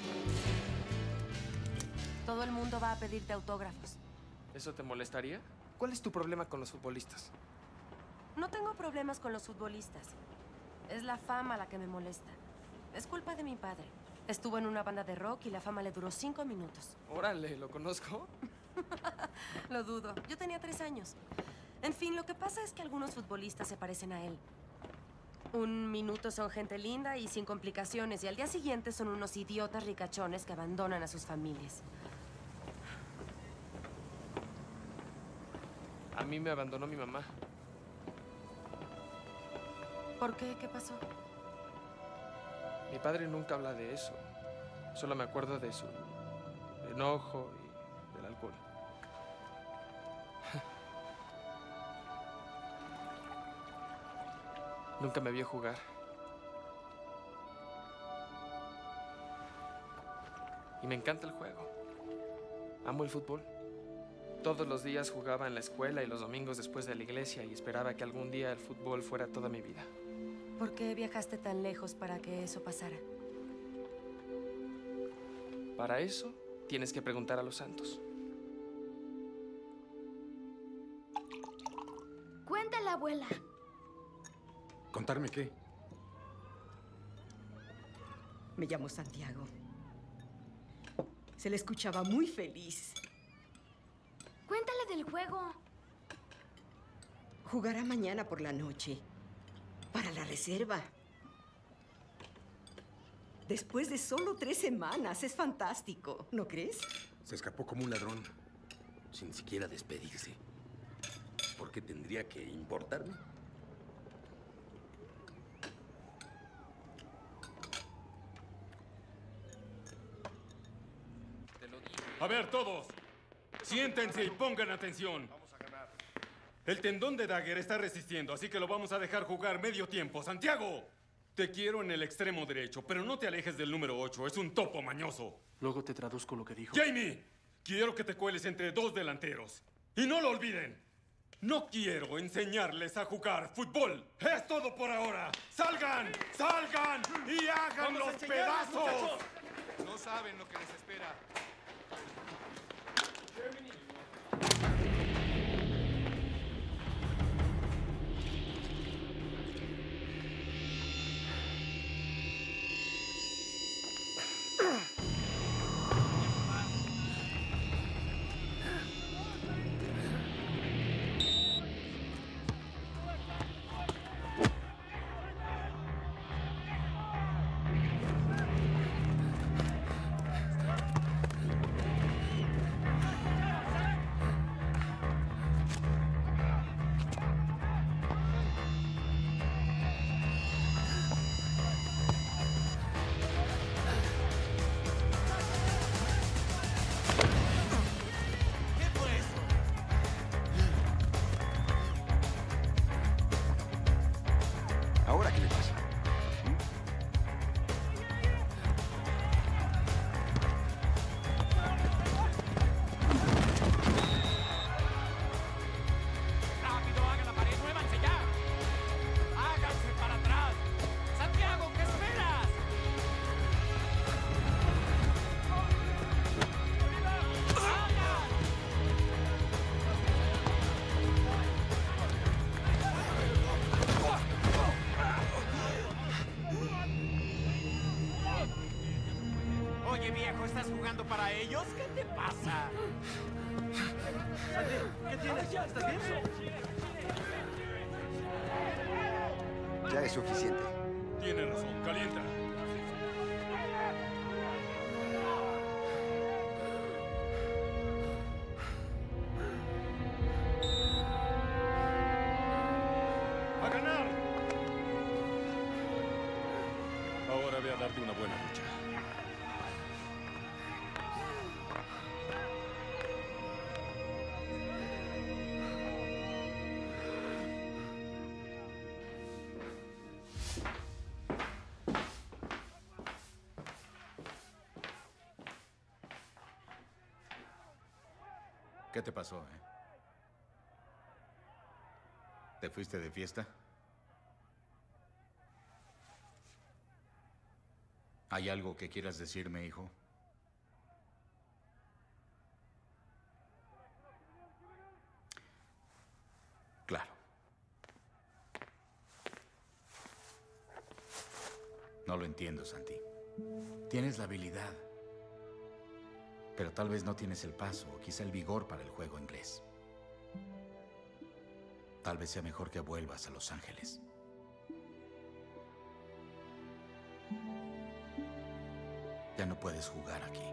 Todo el mundo va a pedirte autógrafos. ¿Eso te molestaría? ¿Cuál es tu problema con los futbolistas? No tengo problemas con los futbolistas. Es la fama la que me molesta. Es culpa de mi padre. Estuvo en una banda de rock y la fama le duró 5 minutos. Órale, ¿lo conozco? Lo dudo. Yo tenía 3 años. En fin, lo que pasa es que algunos futbolistas se parecen a él. Un minuto son gente linda y sin complicaciones, y al día siguiente son unos idiotas ricachones que abandonan a sus familias. A mí me abandonó mi mamá. ¿Por qué? ¿Qué pasó? Mi padre nunca habla de eso. Solo me acuerdo de su enojo y del alcohol. Nunca me vio jugar. Y me encanta el juego. Amo el fútbol. Todos los días jugaba en la escuela y los domingos después de la iglesia y esperaba que algún día el fútbol fuera toda mi vida. ¿Por qué viajaste tan lejos para que eso pasara? Para eso, tienes que preguntar a los santos. Cuéntale, abuela. ¿Contarme qué? Me llamo Santiago. Se le escuchaba muy feliz. Cuéntale del juego. Jugará mañana por la noche. Para la reserva. Después de solo 3 semanas. Es fantástico, ¿no crees? Se escapó como un ladrón, sin siquiera despedirse. ¿Por qué tendría que importarme? A ver, todos. Siéntense y pongan atención. El tendón de Dagger está resistiendo, así que lo vamos a dejar jugar medio tiempo. ¡Santiago! Te quiero en el extremo derecho, pero no te alejes del número 8. Es un topo mañoso. Luego te traduzco lo que dijo. ¡Jamie! Quiero que te cueles entre 2 delanteros. Y no lo olviden. No quiero enseñarles a jugar fútbol. Es todo por ahora. ¡Salgan! ¡Salgan! ¡Y hagan los pedazos! Muchachos. No saben lo que les espera. ¿Ahora qué le pasa? ¡Rápido, hagan la pared! ¡Muévanse ya! ¡Háganse para atrás! ¡Santiago, qué esperas! Oye, viejo, ¿estás jugando para ellos? ¿Qué te pasa? Santi, ¿qué tienes? ¿Estás bien? Ya es suficiente. Tiene razón, calienta. ¡A ganar! Ahora voy a darte una buena lucha. ¿Qué te pasó, ¿Te fuiste de fiesta? ¿Hay algo que quieras decirme, hijo? Claro. No lo entiendo, Santi. Tienes la habilidad, pero tal vez no tienes el paso o quizá el vigor para el juego inglés. Tal vez sea mejor que vuelvas a Los Ángeles. Ya no puedes jugar aquí.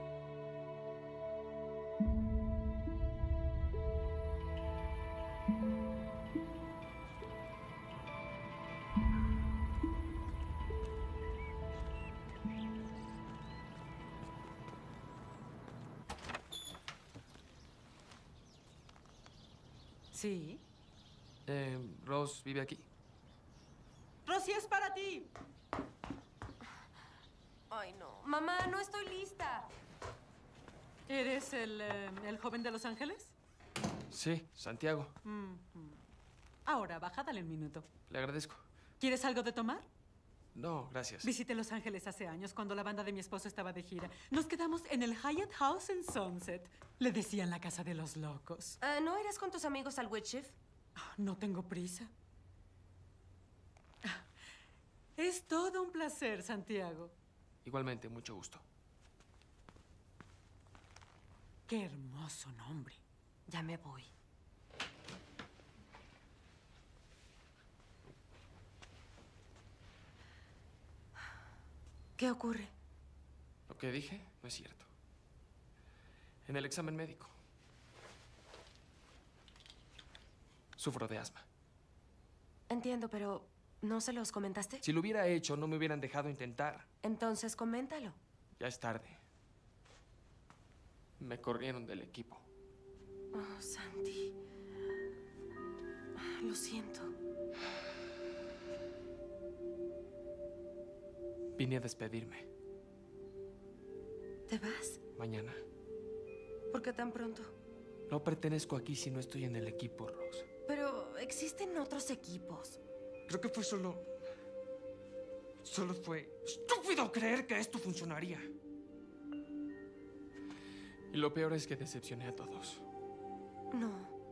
Sí. ¿Rose vive aquí? Rosy, es para ti. Ay, no. Mamá, no estoy lista. ¿Eres el joven de Los Ángeles? Sí, Santiago. Ahora, baja, dale un minuto. Le agradezco. ¿Quieres algo de tomar? No, gracias. Visité Los Ángeles hace años cuando la banda de mi esposo estaba de gira. Nos quedamos en el Hyatt House en Sunset. Le decían la casa de los locos. ¿No eres con tus amigos al Witch Shift? No tengo prisa. Es todo un placer, Santiago. Igualmente, mucho gusto. Qué hermoso nombre. Ya me voy. ¿Qué ocurre? Lo que dije no es cierto. En el examen médico. Sufro de asma. Entiendo, pero ¿no se los comentaste? Si lo hubiera hecho, no me hubieran dejado intentar. Entonces, coméntalo. Ya es tarde. Me corrieron del equipo. Oh, Santi. Lo siento. Vine a despedirme. ¿Te vas? Mañana. ¿Por qué tan pronto? No pertenezco aquí si no estoy en el equipo, Rose. Pero existen otros equipos. Creo que fue solo fue estúpido creer que esto funcionaría. Y lo peor es que decepcioné a todos. No.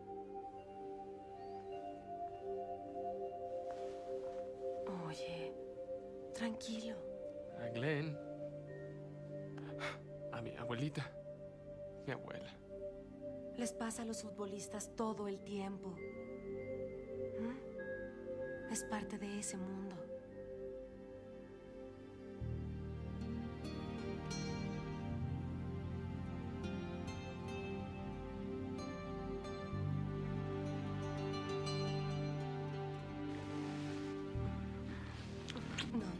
Oye, tranquilo. A Glenn. A mi abuelita. Mi abuela. Les pasa a los futbolistas todo el tiempo. Es parte de ese mundo. No.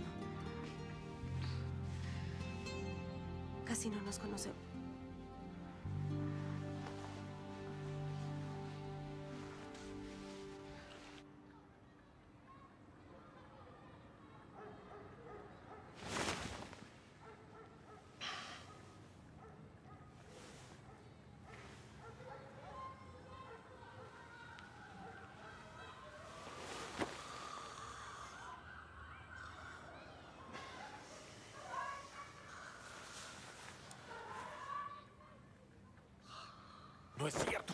Casi no nos conocemos. No es cierto.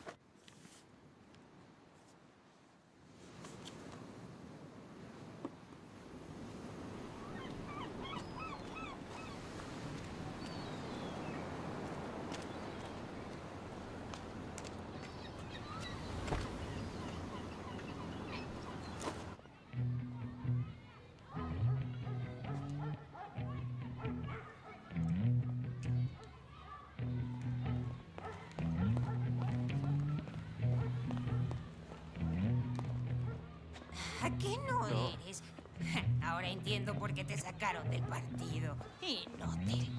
¿A qué no eres? Ahora entiendo por qué te sacaron del partido. Inútil.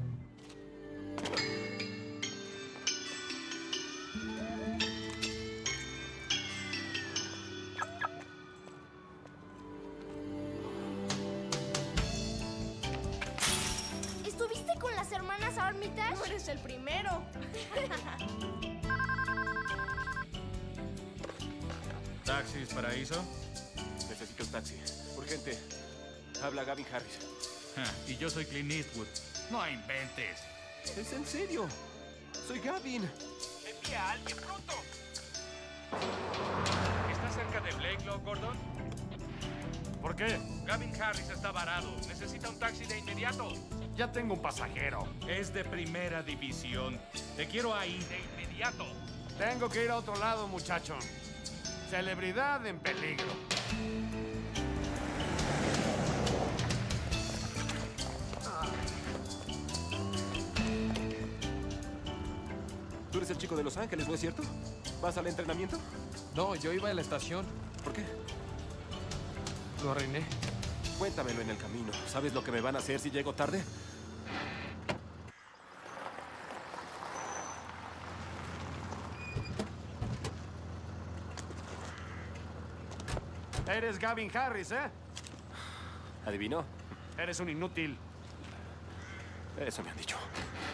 ¿Estuviste con las hermanas Armitage? No eres el primero. ¿Taxis, Paraíso? Necesito un taxi. Urgente. Habla Gavin Harris. Y yo soy Clint Eastwood. No inventes. ¿Es en serio? Soy Gavin. Envía a alguien pronto. ¿Estás cerca de Blake Law, Gordon? ¿Por qué? Gavin Harris está varado. Necesita un taxi de inmediato. Ya tengo un pasajero. Es de primera división. Te quiero ahí. De inmediato. Tengo que ir a otro lado, muchacho. Celebridad en peligro. Tú eres el chico de Los Ángeles, ¿no es cierto? ¿Vas al entrenamiento? No, yo iba a la estación. ¿Por qué? Lo arruiné. Cuéntamelo en el camino. ¿Sabes lo que me van a hacer si llego tarde? Eres Gavin Harris, ¿eh? ¿Adivinó? Eres un inútil. Eso me han dicho.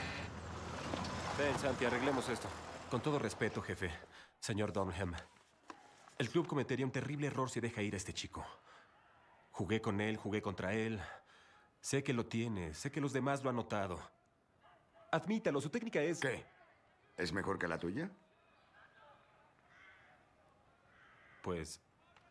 Ven, Santi, arreglemos esto. Con todo respeto, jefe. Señor Dunham. El club cometería un terrible error si deja ir a este chico. Jugué con él, jugué contra él. Sé que lo tiene, sé que los demás lo han notado. Admítalo, su técnica es... ¿Qué? ¿Es mejor que la tuya? Pues...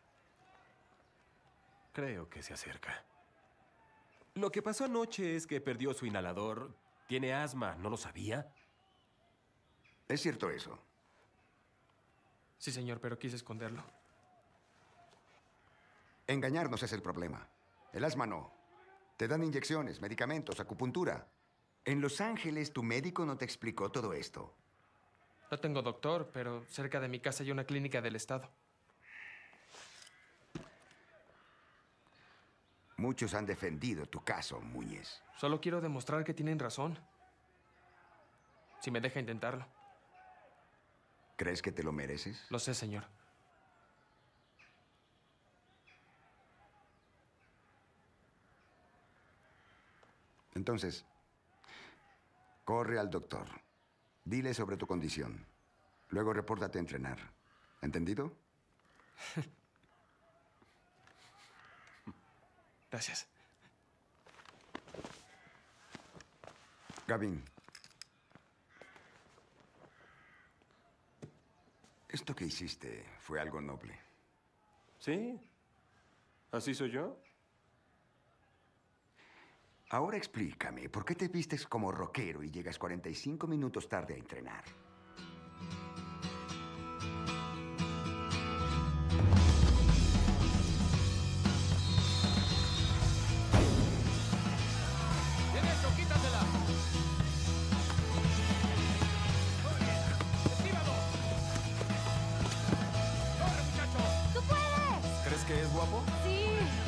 creo que se acerca. Lo que pasó anoche es que perdió su inhalador. Tiene asma, ¿no lo sabía? ¿Es cierto eso? Sí, señor, pero quise esconderlo. Engañarnos es el problema. El asma no. Te dan inyecciones, medicamentos, acupuntura. En Los Ángeles, ¿tu médico no te explicó todo esto? No tengo doctor, pero cerca de mi casa hay una clínica del estado. Muchos han defendido tu caso, Muñez. Solo quiero demostrar que tienen razón. Si me deja intentarlo. ¿Crees que te lo mereces? Lo sé, señor. Entonces, corre al doctor. Dile sobre tu condición. Luego repórtate a entrenar. ¿Entendido? Gracias. Gavin. Esto que hiciste fue algo noble. ¿Sí? ¿Así soy yo? Ahora explícame, ¿por qué te vistes como rockero y llegas 45 minutos tarde a entrenar? ¡Bien hecho! ¡Quítatela! ¡Esquívalo! ¡Corre, muchacho! ¡Tú puedes! ¿Crees que es guapo? Sí.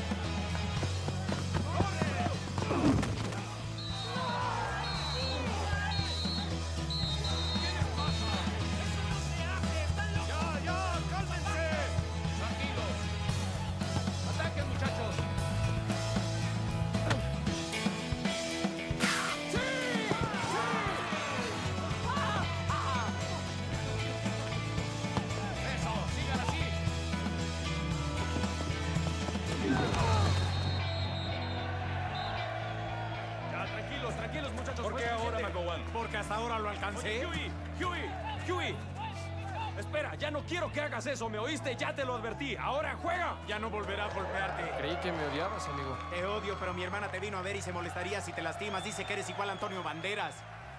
Tranquilos, muchachos. ¿Por qué ahora, McGowan? Porque hasta ahora lo alcancé. Oye, Huey. Espera, ya no quiero que hagas eso, ¿me oíste? Ya te lo advertí. Ahora juega. Ya no volverá a golpearte. Creí que me odiabas, amigo. Te odio, pero mi hermana te vino a ver y se molestaría si te lastimas. Dice que eres igual a Antonio Banderas.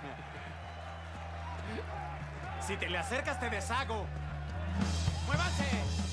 Si te le acercas, te deshago. ¡Muévanse!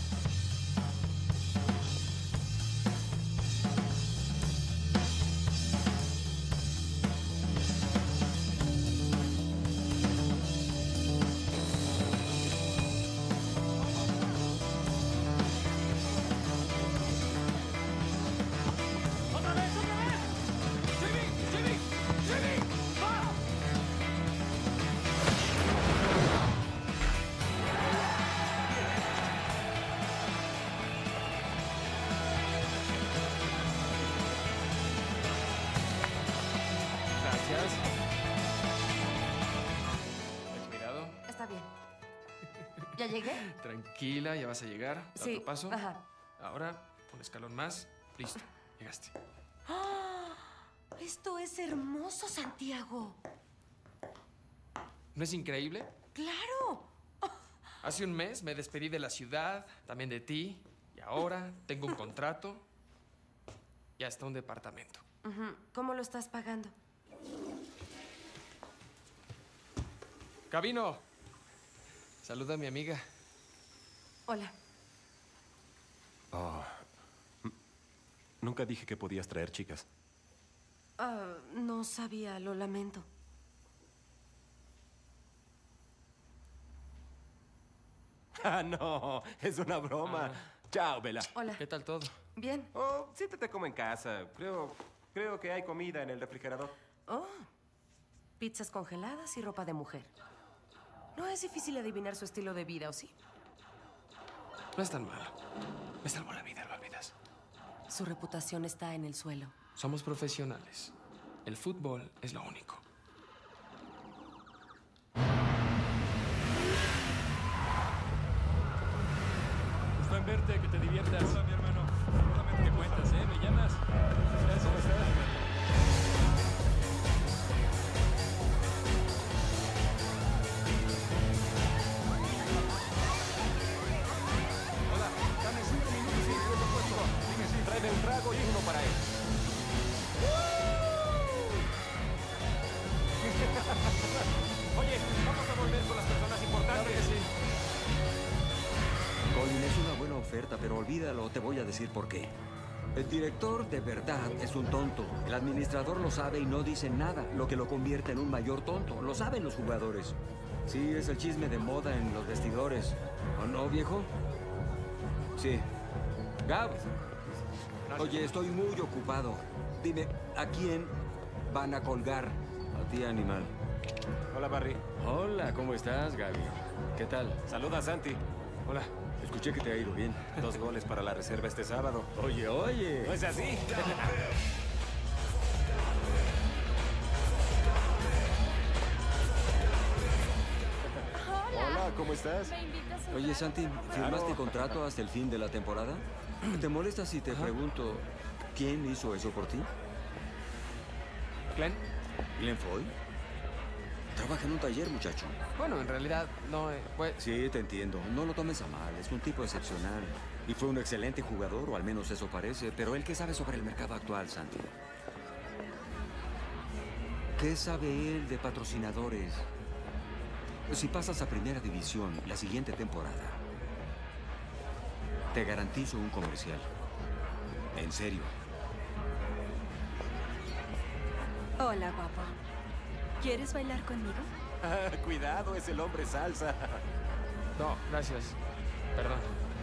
¿Ya llegué? Tranquila, ya vas a llegar. Da Sí, otro paso. ajá. Ahora, un escalón más. Listo, llegaste. ¡Ah! Esto es hermoso, Santiago. ¿No es increíble? ¡Claro! Hace un mes me despedí de la ciudad, también de ti. Y ahora tengo un contrato y hasta un departamento. ¿Cómo lo estás pagando? Gavino, saluda a mi amiga. Hola. Oh. Nunca dije que podías traer chicas. No sabía, lo lamento. Ah, no, es una broma. Chao, Bella. Hola. ¿Qué tal todo? Bien. Oh, siéntate como en casa. Creo que hay comida en el refrigerador. Oh, pizzas congeladas y ropa de mujer. No es difícil adivinar su estilo de vida, ¿o sí? No es tan malo. Me salvó la vida, ¿lo olvidas? Su reputación está en el suelo. Somos profesionales. El fútbol es lo único. Gusto en verte, que te diviertas. Hola, mi hermano. Solamente que cuentas, ¿eh? ¿Me llamas? Gracias. ¿Cómo estás? Hola, dame 5 minutos, sí, por supuesto. Dime, sí. Tráeme un trago y uno para él. Oye, vamos a volver con las personas importantes. Claro que sí. Colin, es una buena oferta, pero olvídalo, te voy a decir por qué. El director de verdad es un tonto. El administrador lo sabe y no dice nada, lo que lo convierte en un mayor tonto. Lo saben los jugadores. Sí, es el chisme de moda en los vestidores. ¿O no, viejo? Sí. Gab. Oye, estoy muy ocupado. Dime, ¿a quién van a colgar? A ti, animal. Hola, Barry. Hola, ¿cómo estás, Gaby? ¿Qué tal? Saluda a Santi. Hola. Escuché que te ha ido bien. 2 goles para la reserva este sábado. Oye, oye. ¿No es así? Hola. ¿Cómo estás? ¿Me invitas a un Oye, trago? Santi, ¿firmaste contrato hasta el fin de la temporada? ¿Te molesta si te pregunto quién hizo eso por ti? ¿Glenn? ¿Glenn Foy? Trabaja en un taller, muchacho. Bueno, en realidad no... pues... Sí, te entiendo. No lo tomes a mal. Es un tipo excepcional. Y fue un excelente jugador, o al menos eso parece. Pero él, ¿qué sabe sobre el mercado actual, Santi? ¿Qué sabe él de patrocinadores? Si pasas a primera división la siguiente temporada, te garantizo un comercial. En serio. Hola, guapo. ¿Quieres bailar conmigo? Cuidado, es el hombre salsa. No, gracias. Perdón.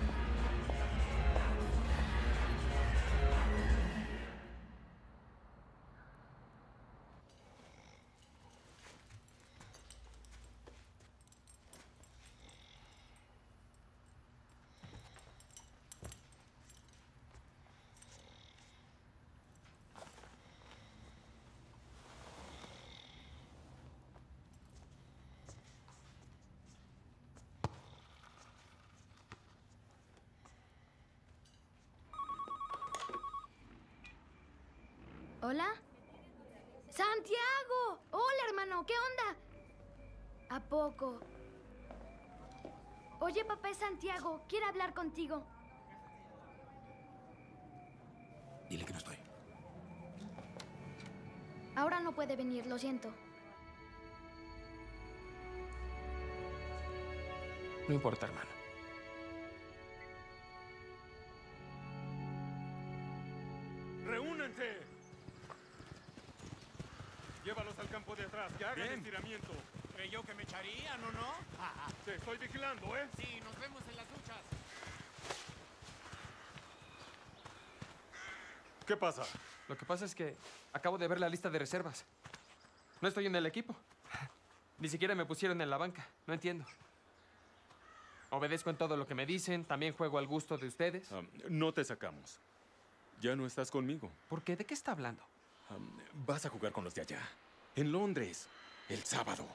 ¿Hola? ¡Santiago! Hola, hermano, ¿qué onda? ¿A poco? Oye, papá, es Santiago. Quiere hablar contigo. Dile que no estoy. Ahora no puede venir, lo siento. No importa, hermano. ¡Reúnanse! Llévalos al campo de atrás, que hagan Bien. estiramiento. Creyó que me echarían, ¿o no? Te estoy vigilando, ¿eh? Sí, nos vemos en las duchas. ¿Qué pasa? Lo que pasa es que acabo de ver la lista de reservas. No estoy en el equipo. Ni siquiera me pusieron en la banca. No entiendo. Obedezco en todo lo que me dicen. También juego al gusto de ustedes. No te sacamos. Ya no estás conmigo. ¿Por qué? ¿De qué está hablando? Vas a jugar con los de allá. En Londres. El sábado.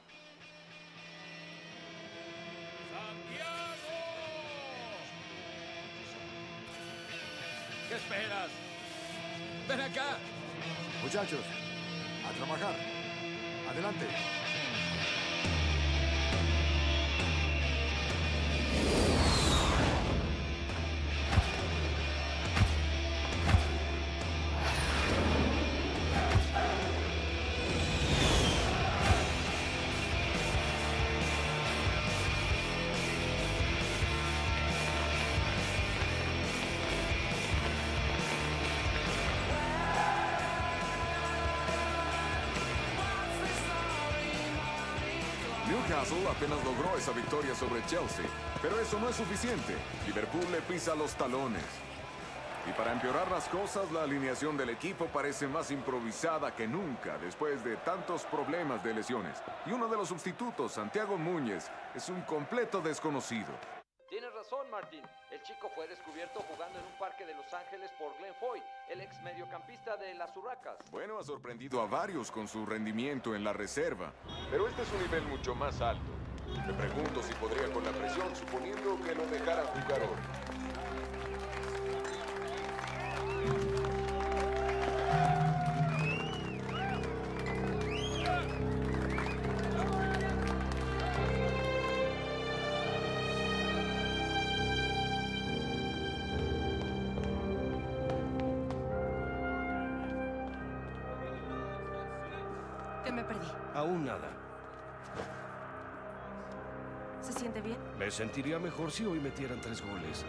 ¿Qué esperas? ¡Ven acá! Muchachos, a trabajar. Adelante. Newcastle apenas logró esa victoria sobre Chelsea, pero eso no es suficiente. Liverpool le pisa los talones. Y para empeorar las cosas, la alineación del equipo parece más improvisada que nunca después de tantos problemas de lesiones. Y uno de los sustitutos, Santiago Muñez, es un completo desconocido. Tienes razón. razón, Martin. El chico fue descubierto jugando en un parque de Los Ángeles por Glenn Foy, el ex mediocampista de las Urracas. Bueno, ha sorprendido a varios con su rendimiento en la reserva. Pero este es un nivel mucho más alto. Me pregunto si podría con la presión, suponiendo que lo dejaran jugar hoy. ¿Qué me perdí? Aún nada. ¿Se siente bien? Me sentiría mejor si hoy metieran 3 goles.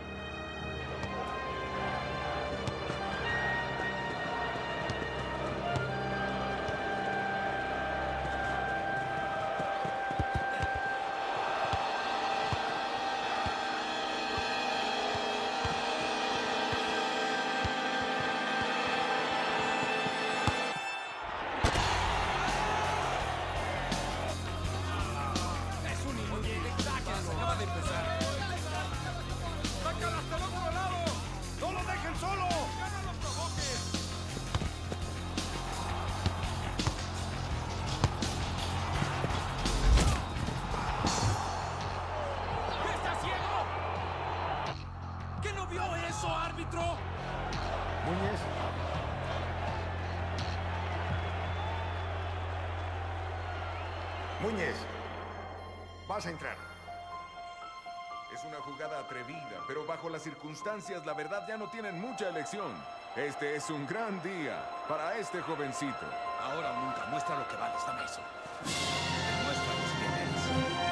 Muñez, vas a entrar. Es una jugada atrevida, pero bajo las circunstancias, la verdad ya no tienen mucha elección. Este es un gran día para este jovencito. Ahora o nunca, muestra lo que vales, dame eso. Demuéstranos quién eres.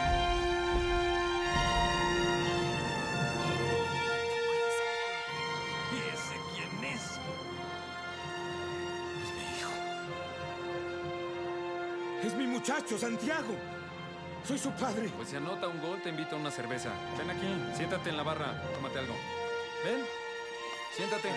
¿Y ese quién es? Es mi hijo. Es mi muchacho, Santiago. Soy su padre. Pues si anota un gol, te invito a una cerveza. Ven aquí, siéntate en la barra, tómate algo. Ven, siéntate.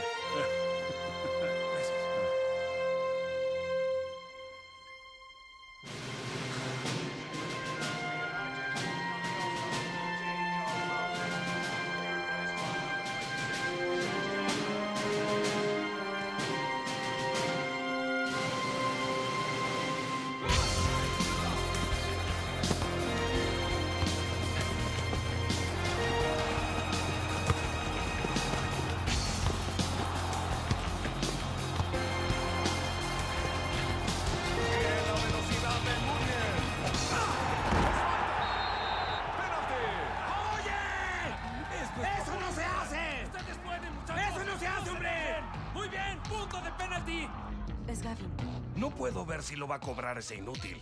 No puedo ver si lo va a cobrar ese inútil.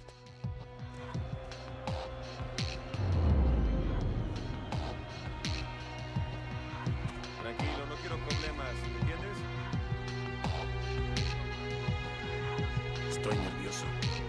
Tranquilo, no quiero problemas, ¿me entiendes? Estoy nervioso.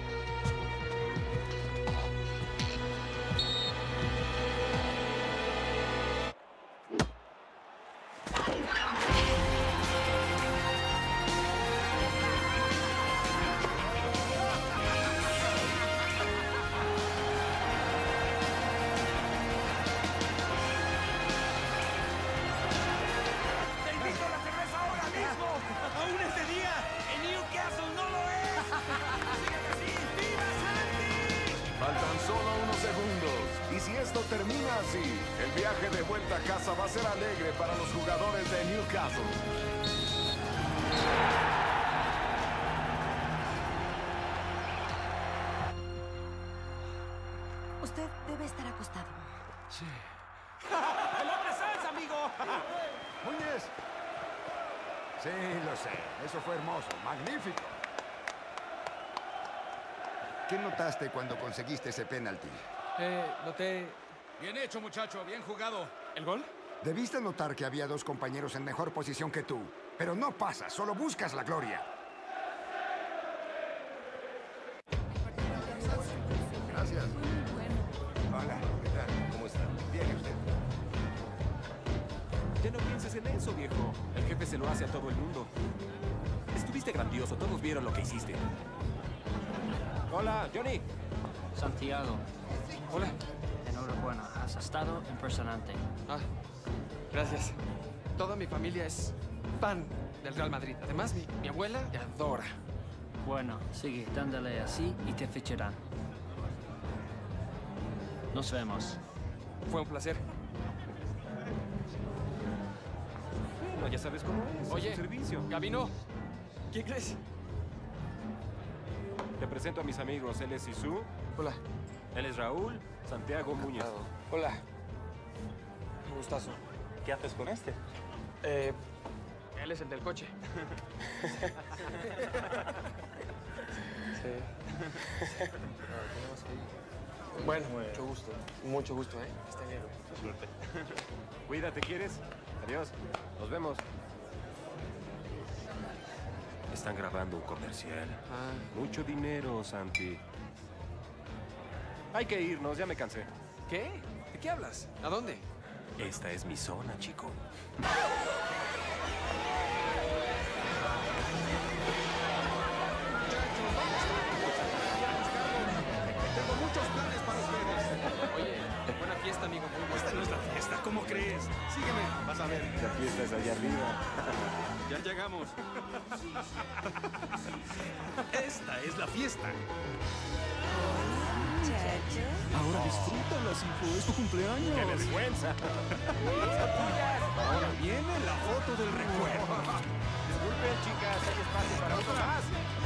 Faltan solo unos segundos. Y si esto termina así, el viaje de vuelta a casa va a ser alegre para los jugadores de Newcastle. Usted debe estar acostado. Sí. ¡El hombre salsa, amigo! Muñez. Sí, lo sé. Eso fue hermoso. Magnífico. ¿Qué notaste cuando conseguiste ese penalti? Noté... Bien hecho, muchacho. Bien jugado. ¿El gol? Debiste notar que había 2 compañeros en mejor posición que tú. Pero no pasa, solo buscas la gloria. Gracias. Hola, ¿qué tal? ¿Cómo está? Bien, ¿y usted? Ya no pienses en eso, viejo. El jefe se lo hace a todo el mundo. Estuviste grandioso. Todos vieron lo que hiciste. Hola, Johnny. Santiago. Hola. Enhorabuena, has estado impresionante. Ah, gracias. Toda mi familia es fan del Real Madrid. Además, mi abuela te adora. Bueno, sigue dándole así y te ficharán. Nos vemos. Fue un placer. Bueno, ya sabes cómo es. Oye, es un servicio. Gabino, ¿quién crees? Te presento a mis amigos. Él es Sisu. Hola. Él es Raúl Santiago Muñoz. Hola. Un gustazo. ¿Qué haces con este? Él es el del coche. Bueno, mucho gusto. Mucho gusto, ¿eh? Que esté bien. Suerte. Cuídate, ¿quieres? Adiós. Nos vemos. Están grabando un comercial. Mucho dinero, Santi. Hay que irnos, ya me cansé. ¿Qué? ¿De qué hablas? ¿A dónde? Esta es mi zona, chico. Tengo muchos planes para ustedes. Oye, buena fiesta, amigo. Muy buena. Esta no es la fiesta, ¿cómo crees? Sígueme, vas a ver. La fiesta es allá arriba. Ya llegamos. Esta es la fiesta. Ahora disfrútala, hijo. Es tu cumpleaños. ¡Qué vergüenza! Ahora viene la foto del recuerdo. Disculpen, chicas, hay espacio para otro más.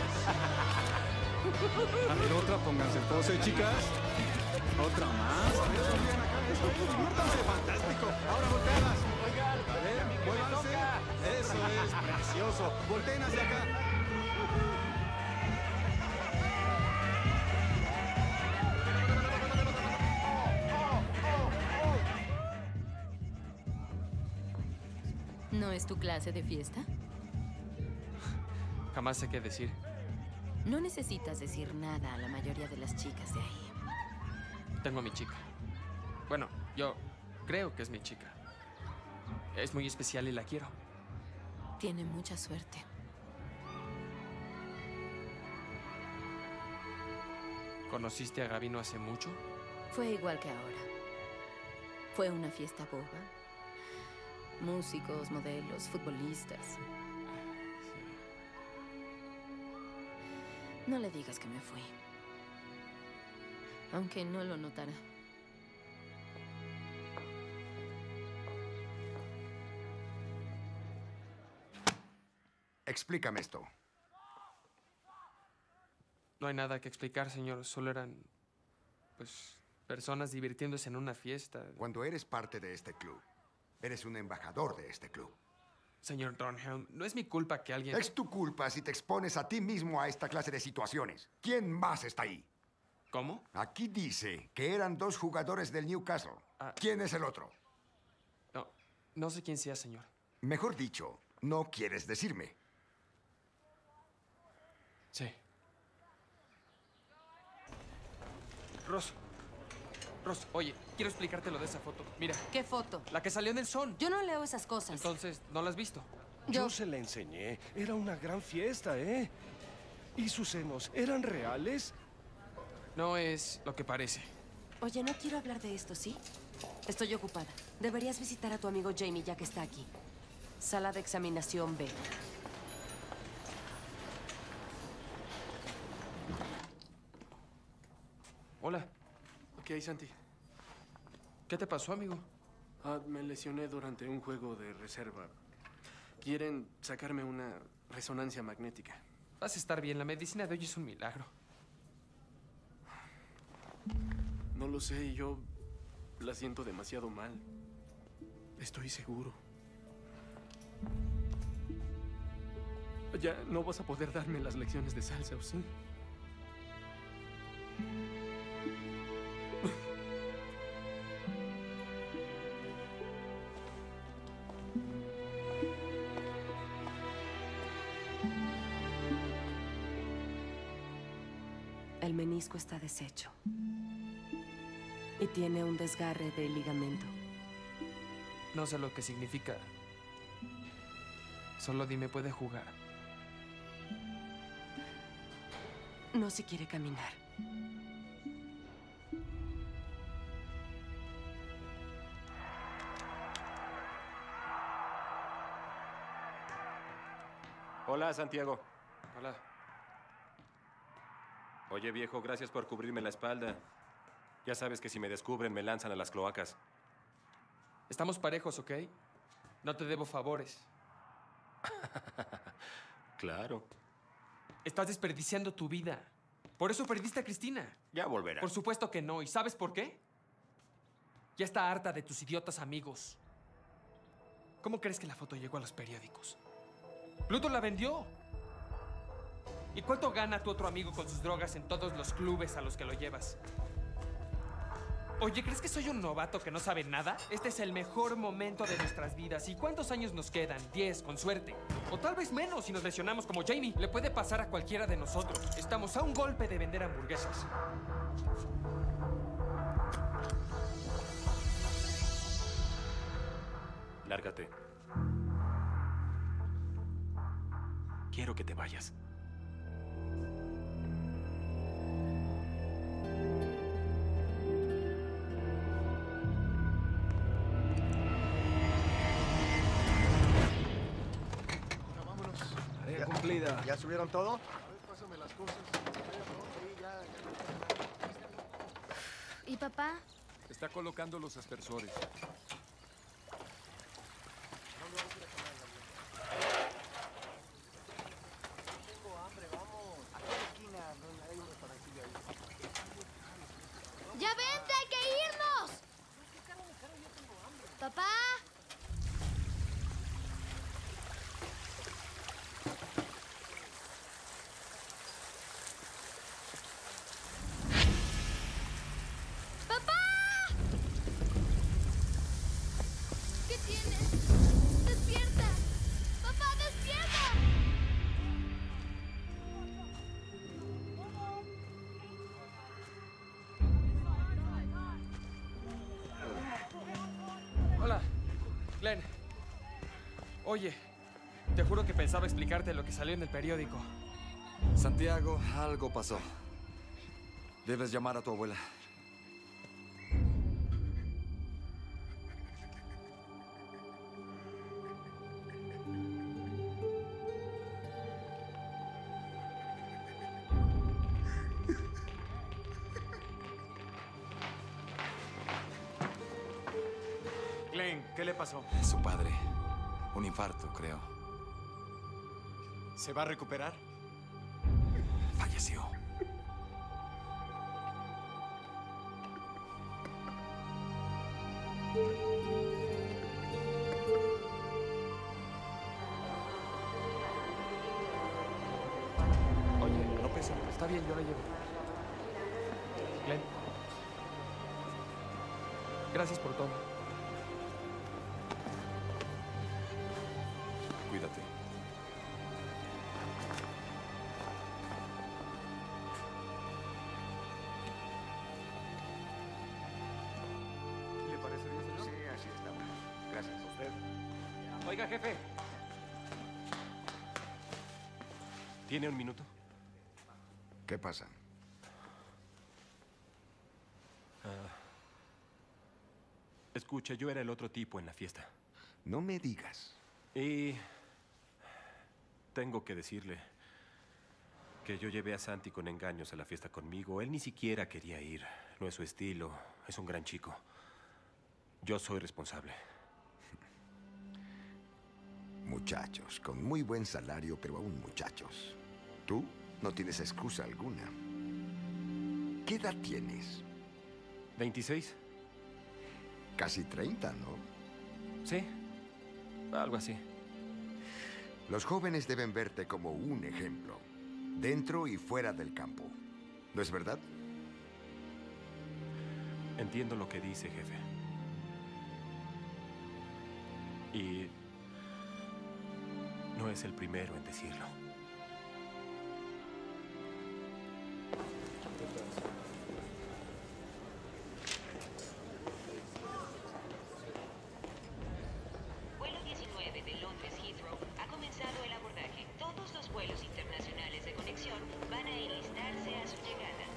A ver, otra, pónganse pose, chicas. Otra más. A ver, sonrían acá. Eso, diviértanse, fantástico. Ahora volteadas. Oigan, A ver, muévanse. Eso es precioso. Volteen hacia acá. ¿No es tu clase de fiesta? Jamás sé qué decir. No necesitas decir nada a la mayoría de las chicas de ahí. Tengo a mi chica. Bueno, yo creo que es mi chica. Es muy especial y la quiero. Tiene mucha suerte. ¿Conociste a Gabino hace mucho? Fue igual que ahora. Fue una fiesta boba. Músicos, modelos, futbolistas. No le digas que me fui. Aunque no lo notará. Explícame esto. No hay nada que explicar, señor. Solo eran, pues, personas divirtiéndose en una fiesta. Cuando eres parte de este club, eres un embajador de este club. Señor Dornhelm, no es mi culpa que alguien... Es tu culpa si te expones a ti mismo a esta clase de situaciones. ¿Quién más está ahí? ¿Cómo? Aquí dice que eran 2 jugadores del Newcastle. ¿Quién es el otro? No sé quién sea, señor. Mejor dicho, no quieres decirme. Sí. Ross, oye, quiero explicarte lo de esa foto. Mira. ¿Qué foto? La que salió en el Sun. Yo no leo esas cosas. Entonces, ¿no la has visto? Yo se la enseñé. Era una gran fiesta, ¿eh? ¿Y sus senos eran reales? No es lo que parece. Oye, no quiero hablar de esto, ¿sí? Estoy ocupada. Deberías visitar a tu amigo Jamie ya que está aquí. Sala de examinación B. Hola. Ok, Santi. ¿Qué te pasó, amigo? Me lesioné durante un juego de reserva. Quieren sacarme una resonancia magnética. Vas a estar bien. La medicina de hoy es un milagro. No lo sé, yo la siento demasiado mal. Estoy seguro. Ya no vas a poder darme las lecciones de salsa, ¿o sí? El menisco está deshecho. Y tiene un desgarre del ligamento. No sé lo que significa. Solo dime, ¿puede jugar? No si quiere caminar. Hola, Santiago. Hola. Oye, viejo, gracias por cubrirme la espalda. Ya sabes que si me descubren, me lanzan a las cloacas. Estamos parejos, ¿ok? No te debo favores. Claro. Estás desperdiciando tu vida. Por eso perdiste a Cristina. Ya volverá. Por supuesto que no. ¿Y sabes por qué? Ya está harta de tus idiotas amigos. ¿Cómo crees que la foto llegó a los periódicos? Pluto la vendió. ¿Y cuánto gana tu otro amigo con sus drogas en todos los clubes a los que lo llevas? Oye, ¿crees que soy un novato que no sabe nada? Este es el mejor momento de nuestras vidas. ¿Y cuántos años nos quedan? 10, con suerte. O tal vez menos si nos lesionamos como Jamie. Le puede pasar a cualquiera de nosotros. Estamos a un golpe de vender hamburguesas. Lárgate. Quiero que te vayas. Tarea cumplida. ¿Ya subieron todo? A ver, pásame las cosas. ¿Y papá? Está colocando los aspersores. ¡Ya vente! ¡Hay que irnos! ¡Papá! ¡Papá! ¿Qué tienes? ¡Despierta! ¡Papá, despierta! Hola, Glenn. Oye, te juro que pensaba explicarte lo que salió en el periódico. Santiago, algo pasó. Debes llamar a tu abuela. Glenn, ¿qué le pasó? Su padre. Un infarto, creo. ¿Se va a recuperar? Falleció. Oye, no pesa. Está bien, yo la llevo. Glenn. Gracias por todo. Cuídate. ¿Le parece bien, señor? Sí, así está. Gracias. ¿A usted? Oiga, jefe. ¿Tiene un minuto? ¿Qué pasa? Escucha, yo era el otro tipo en la fiesta. No me digas. Y tengo que decirle que yo llevé a Santi con engaños a la fiesta conmigo. Él ni siquiera quería ir. No es su estilo. Es un gran chico. Yo soy responsable. Muchachos, con muy buen salario, pero aún muchachos. Tú no tienes excusa alguna. ¿Qué edad tienes? 26. Casi 30, ¿no? Sí, algo así. Los jóvenes deben verte como un ejemplo, dentro y fuera del campo. ¿No es verdad? Entiendo lo que dice, jefe. Y no es el primero en decirlo. Vuelo 19 de Londres Heathrow ha comenzado el abordaje. Todos los vuelos internacionales de conexión van a enlistarse a su llegada.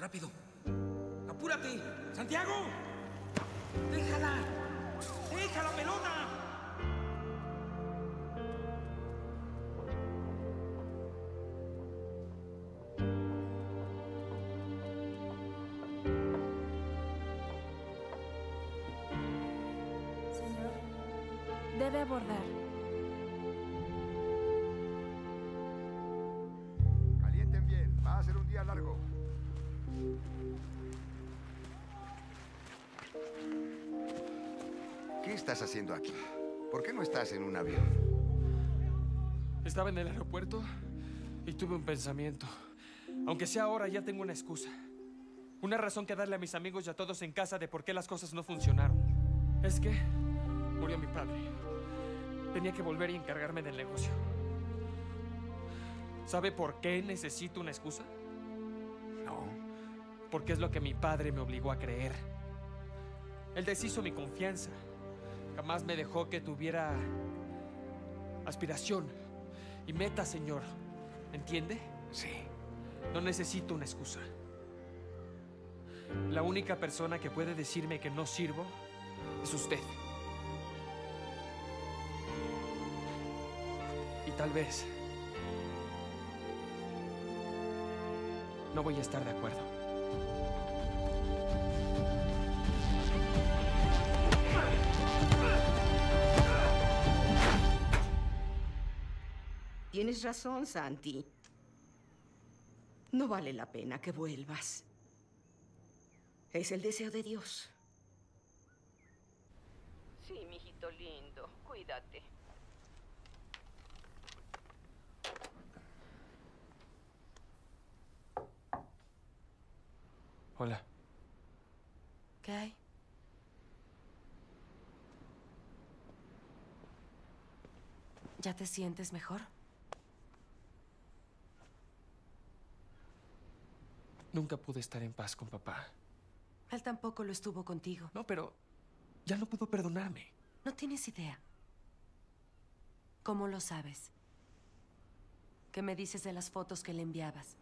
¡Rápido! ¡Apúrate! ¡Santiago! ¡Déjala! ¡Deja la pelota! Señor, debe abordar. Calienten bien, va a ser un día largo. ¿Qué estás haciendo aquí? ¿Por qué no estás en un avión? Estaba en el aeropuerto y tuve un pensamiento. Aunque sea ahora, ya tengo una excusa. Una razón que darle a mis amigos y a todos en casa de por qué las cosas no funcionaron. Es que murió mi padre. Tenía que volver y encargarme del negocio. ¿Sabe por qué necesito una excusa? No. Porque es lo que mi padre me obligó a creer. Él deshizo mi confianza. Jamás me dejó que tuviera aspiración y meta, señor. ¿Entiende? Sí. No necesito una excusa. La única persona que puede decirme que no sirvo es usted. Y tal vez no voy a estar de acuerdo. Tienes razón, Santi. No vale la pena que vuelvas. Es el deseo de Dios. Sí, mijito lindo. Cuídate. Hola. ¿Qué hay? ¿Ya te sientes mejor? Nunca pude estar en paz con papá. Él tampoco lo estuvo contigo. No, pero ya no pudo perdonarme. No tienes idea. ¿Cómo lo sabes? ¿Qué me dices de las fotos que le enviabas?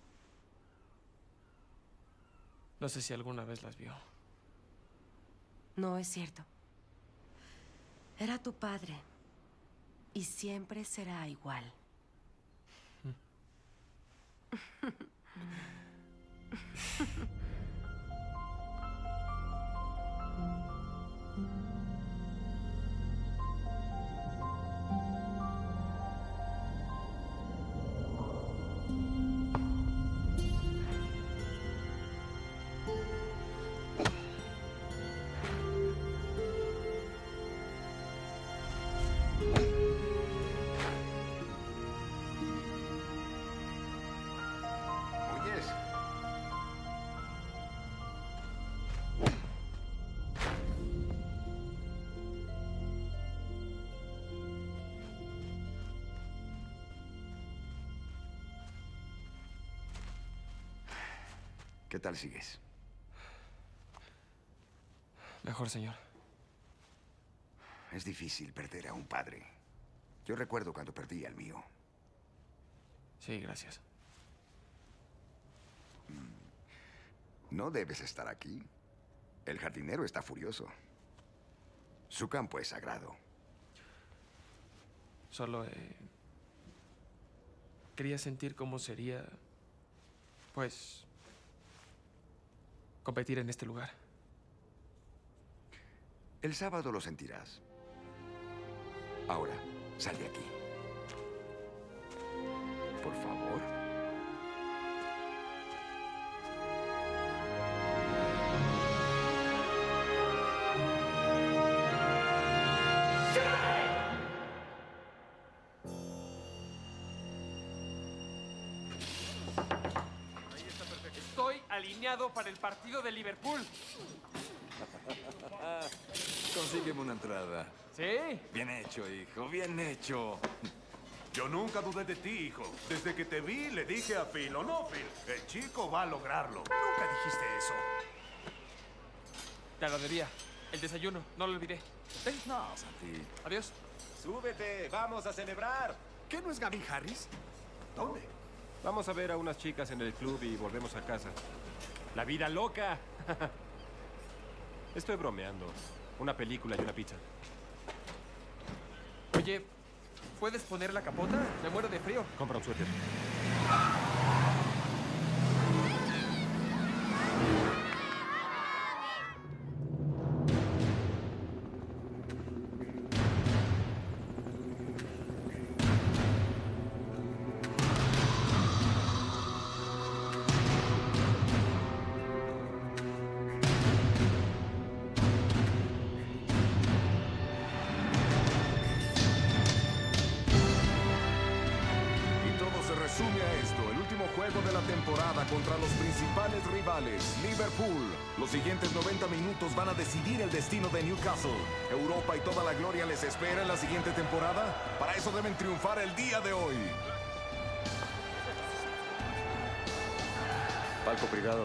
No sé si alguna vez las vio. No es cierto. Era tu padre. Y siempre será igual. ¿Oyes? ¿Qué tal sigues? Mejor, señor. Es difícil perder a un padre. Yo recuerdo cuando perdí al mío. Sí, gracias. No debes estar aquí. El jardinero está furioso. Su campo es sagrado. Solo quería sentir cómo sería, pues, competir en este lugar. El sábado lo sentirás. Ahora, sal de aquí. Por favor. Estoy alineado para el partido de Liverpool. Consígueme una entrada. ¿Sí? Bien hecho, hijo, bien hecho. Yo nunca dudé de ti, hijo. Desde que te vi, le dije a Phil, ¿o no, Phil? El chico va a lograrlo. Nunca dijiste eso. Te lo debía. El desayuno, no lo olvidé. No, Santi. Adiós. ¡Súbete! ¡Vamos a celebrar! ¿Qué no es Gavin Harris? ¿Dónde? Vamos a ver a unas chicas en el club y volvemos a casa. ¡La vida loca! Estoy bromeando. Una película y una pizza. Oye, ¿puedes poner la capota? Me muero de frío. Compra un suéter. Contra los principales rivales, Liverpool. Los siguientes 90 minutos van a decidir el destino de Newcastle. Europa y toda la gloria les espera en la siguiente temporada. Para eso deben triunfar el día de hoy. Palco privado.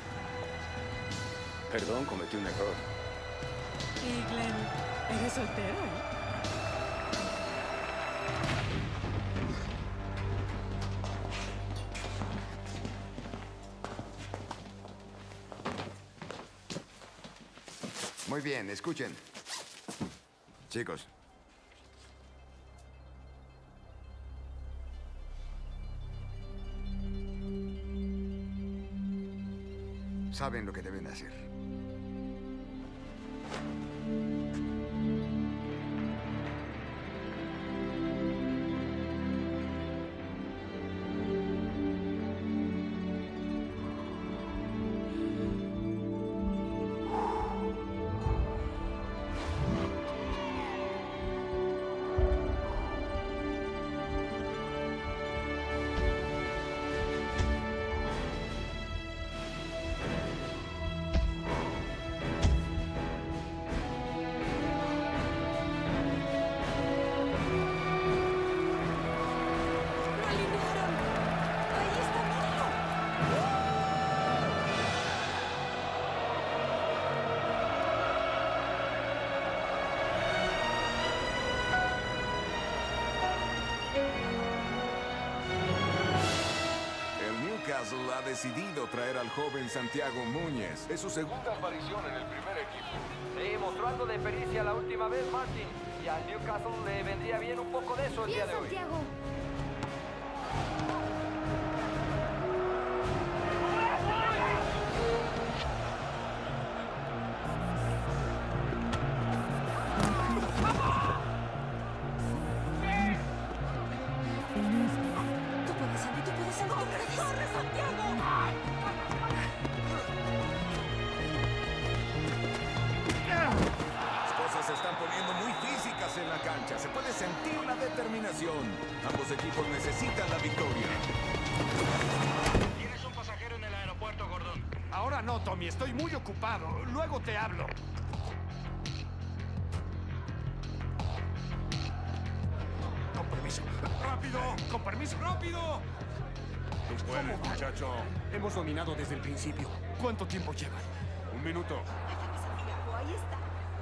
Perdón, cometí un error. Y Glenn, ¿eres soltero, Muy bien, escuchen. Chicos. Saben lo que deben hacer. Ha decidido traer al joven Santiago Muñez. Es su segunda aparición en el primer equipo. Sí, mostró algo de pericia la última vez, Martin. Y al Newcastle le vendría bien un poco de eso el día de hoy. Santiago. Se puede sentir la determinación. Ambos equipos necesitan la victoria. Tienes un pasajero en el aeropuerto, Gordon. Ahora no, Tommy. Estoy muy ocupado. Luego te hablo. Con permiso. ¡Rápido! ¡Con permiso! ¡Rápido! Tú puedes, muchacho. Hemos dominado desde el principio. ¿Cuánto tiempo llevan? 1 minuto. Ahí está.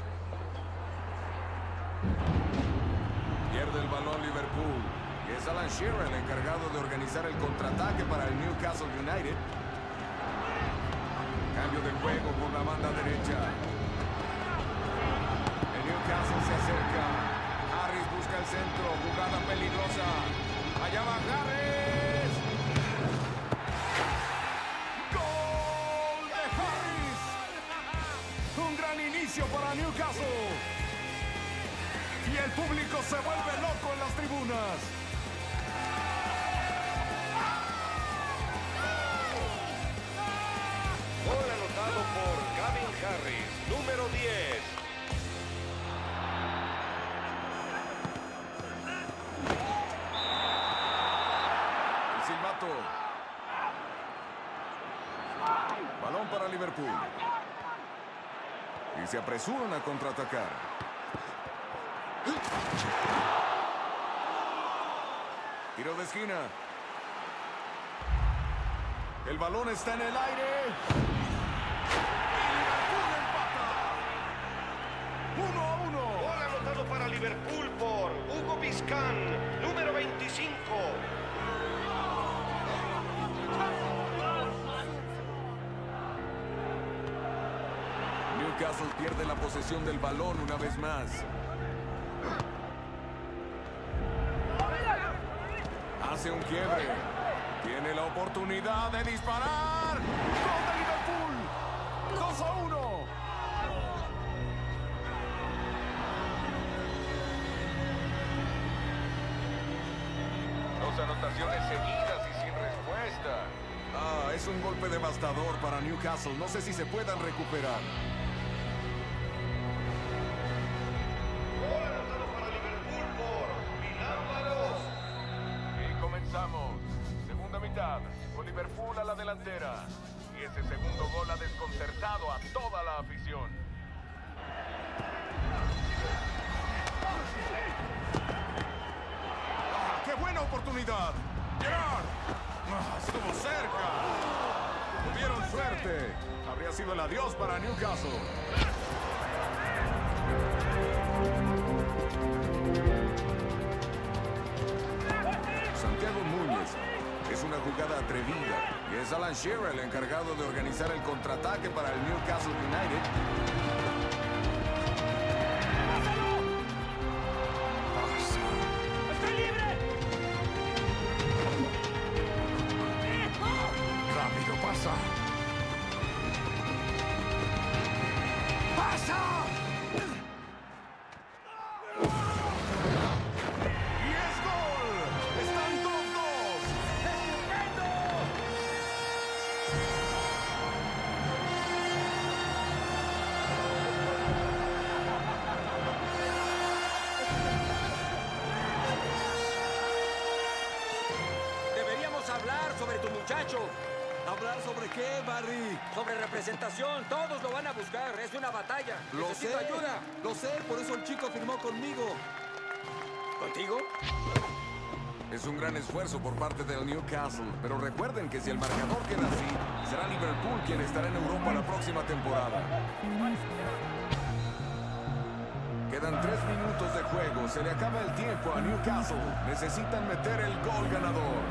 Pierde el balón Liverpool. Y es Alan Shearer el encargado de organizar el contraataque para el Newcastle United. Cambio de juego por la banda derecha. El Newcastle se acerca. Harris busca el centro. Jugada peligrosa. Allá va Harris. ¡Gol de Harris! Un gran inicio para Newcastle. Y el público se vuelve loco en las tribunas. Gol anotado por Gavin Harris, número 10. El silbato. Balón para Liverpool. Y se apresuran a contraatacar. Tiro de esquina. El balón está en el aire. Y Liverpool empata. 1-1. Gol anotado para Liverpool por Hugo Vizcán, número 25. Newcastle pierde la posesión del balón una vez más. Hace un quiebre. Tiene la oportunidad de disparar. ¡Gol de Liverpool! ¡2-1! Dos anotaciones seguidas y sin respuesta. Ah, es un golpe devastador para Newcastle. No sé si se puedan recuperar. Gol anotado para Liverpool por Milán. Y comenzamos. Segunda mitad. Con Liverpool a la delantera. Y ese segundo gol ha desconcertado a toda la afición. ¡Ah, qué buena oportunidad! ¡Gerard! ¡Estuvo cerca! Tuvieron suerte. Habría sido el adiós para Newcastle. Santiago Núñez. Es una jugada atrevida. Y es Alan Shearer el encargado de organizar el contraataque para el Newcastle United. ¡Estoy libre! ¡Rápido, pasa! ¡Pasa! ¡Y es gol! ¡Están 2-2! ¡Estupendo! Deberíamos hablar sobre tu muchacho. ¿Hablar sobre qué, Barry? Sobre representación. Todos lo van a buscar. Es una batalla. Necesito ayuda. Lo sé, por eso el chico firmó conmigo. ¿Contigo? Es un gran esfuerzo por parte del Newcastle, pero recuerden que si el marcador queda así, será Liverpool quien estará en Europa la próxima temporada. Quedan 3 minutos de juego, se le acaba el tiempo a Newcastle. Necesitan meter el gol ganador.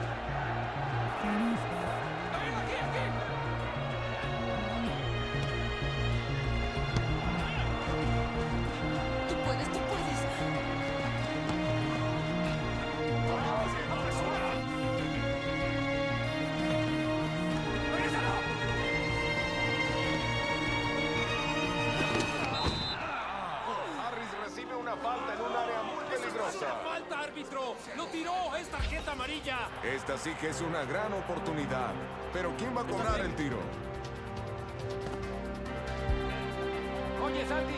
Tú puedes, tú puedes. Harris recibe una falta en un área muy peligrosa. ¡Falta, árbitro! ¡Lo tiró! ¡Es tarjeta amarilla! Esta sí que es una gran oportunidad. Pero ¿quién va a cobrar el tiro? Oye, Santi.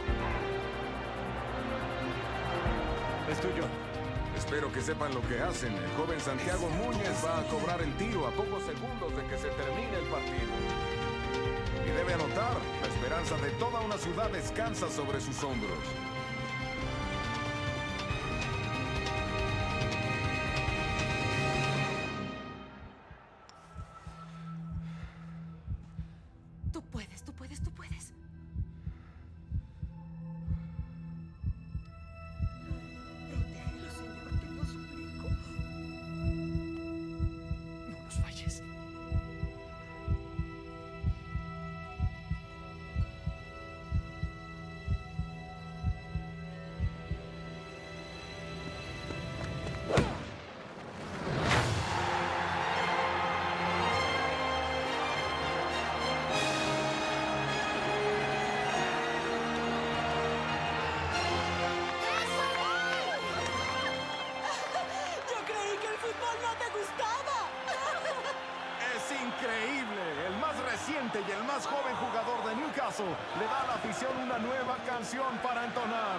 Es tuyo. Espero que sepan lo que hacen. El joven Santiago Núñez va a cobrar el tiro a pocos segundos de que se termine el partido. Y debe anotar. La esperanza de toda una ciudad descansa sobre sus hombros. Tú puedes, tú puedes, tú puedes. Protégelo, Señor, te lo suplico. No nos falles. Yo creí que el fútbol no te gustaba. Es increíble. El más reciente y el más joven jugador de Newcastle le da a la afición una nueva canción para entonar.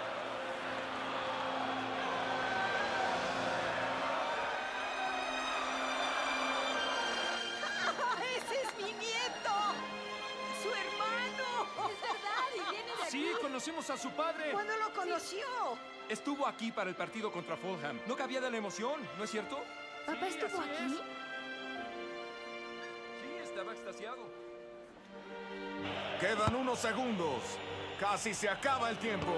¡Ese es mi nieto! ¡Su hermano! Es verdad, y viene de aquí. Sí, conocemos a su padre. ¿Cuándo lo conoció? Estuvo aquí para el partido contra Fulham. No cabía de la emoción, ¿no es cierto? ¿Papá estuvo así aquí? Sí, estaba extasiado. Quedan unos segundos. Casi se acaba el tiempo.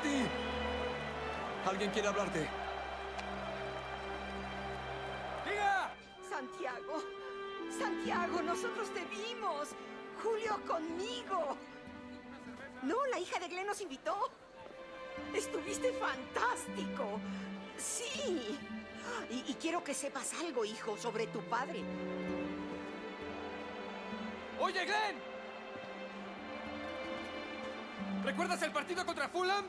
¡Santi! Alguien quiere hablarte. ¡Diga! Santiago. Santiago, nosotros te vimos. Julio conmigo. No, la hija de Glenn nos invitó. Estuviste fantástico. Sí. Y quiero que sepas algo, hijo, sobre tu padre. ¡Oye, Glenn! ¿Recuerdas el partido contra Fulham?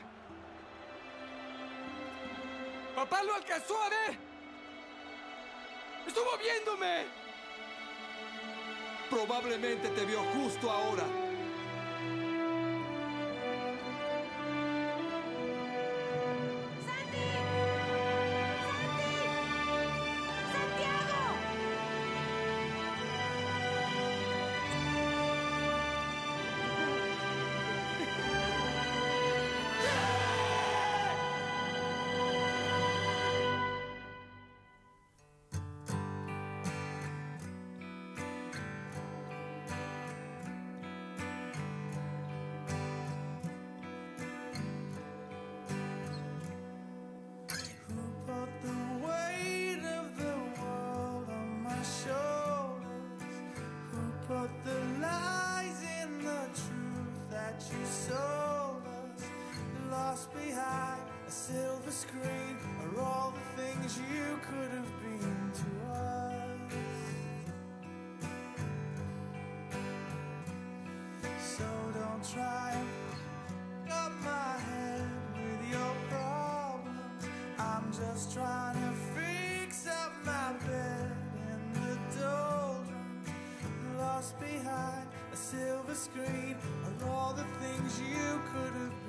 ¡Papá lo alcanzó a ver! ¡Estuvo viéndome! Probablemente te vio justo ahora. Trying to fix up my bed in the doldrums, lost behind a silver screen, are all the things you could have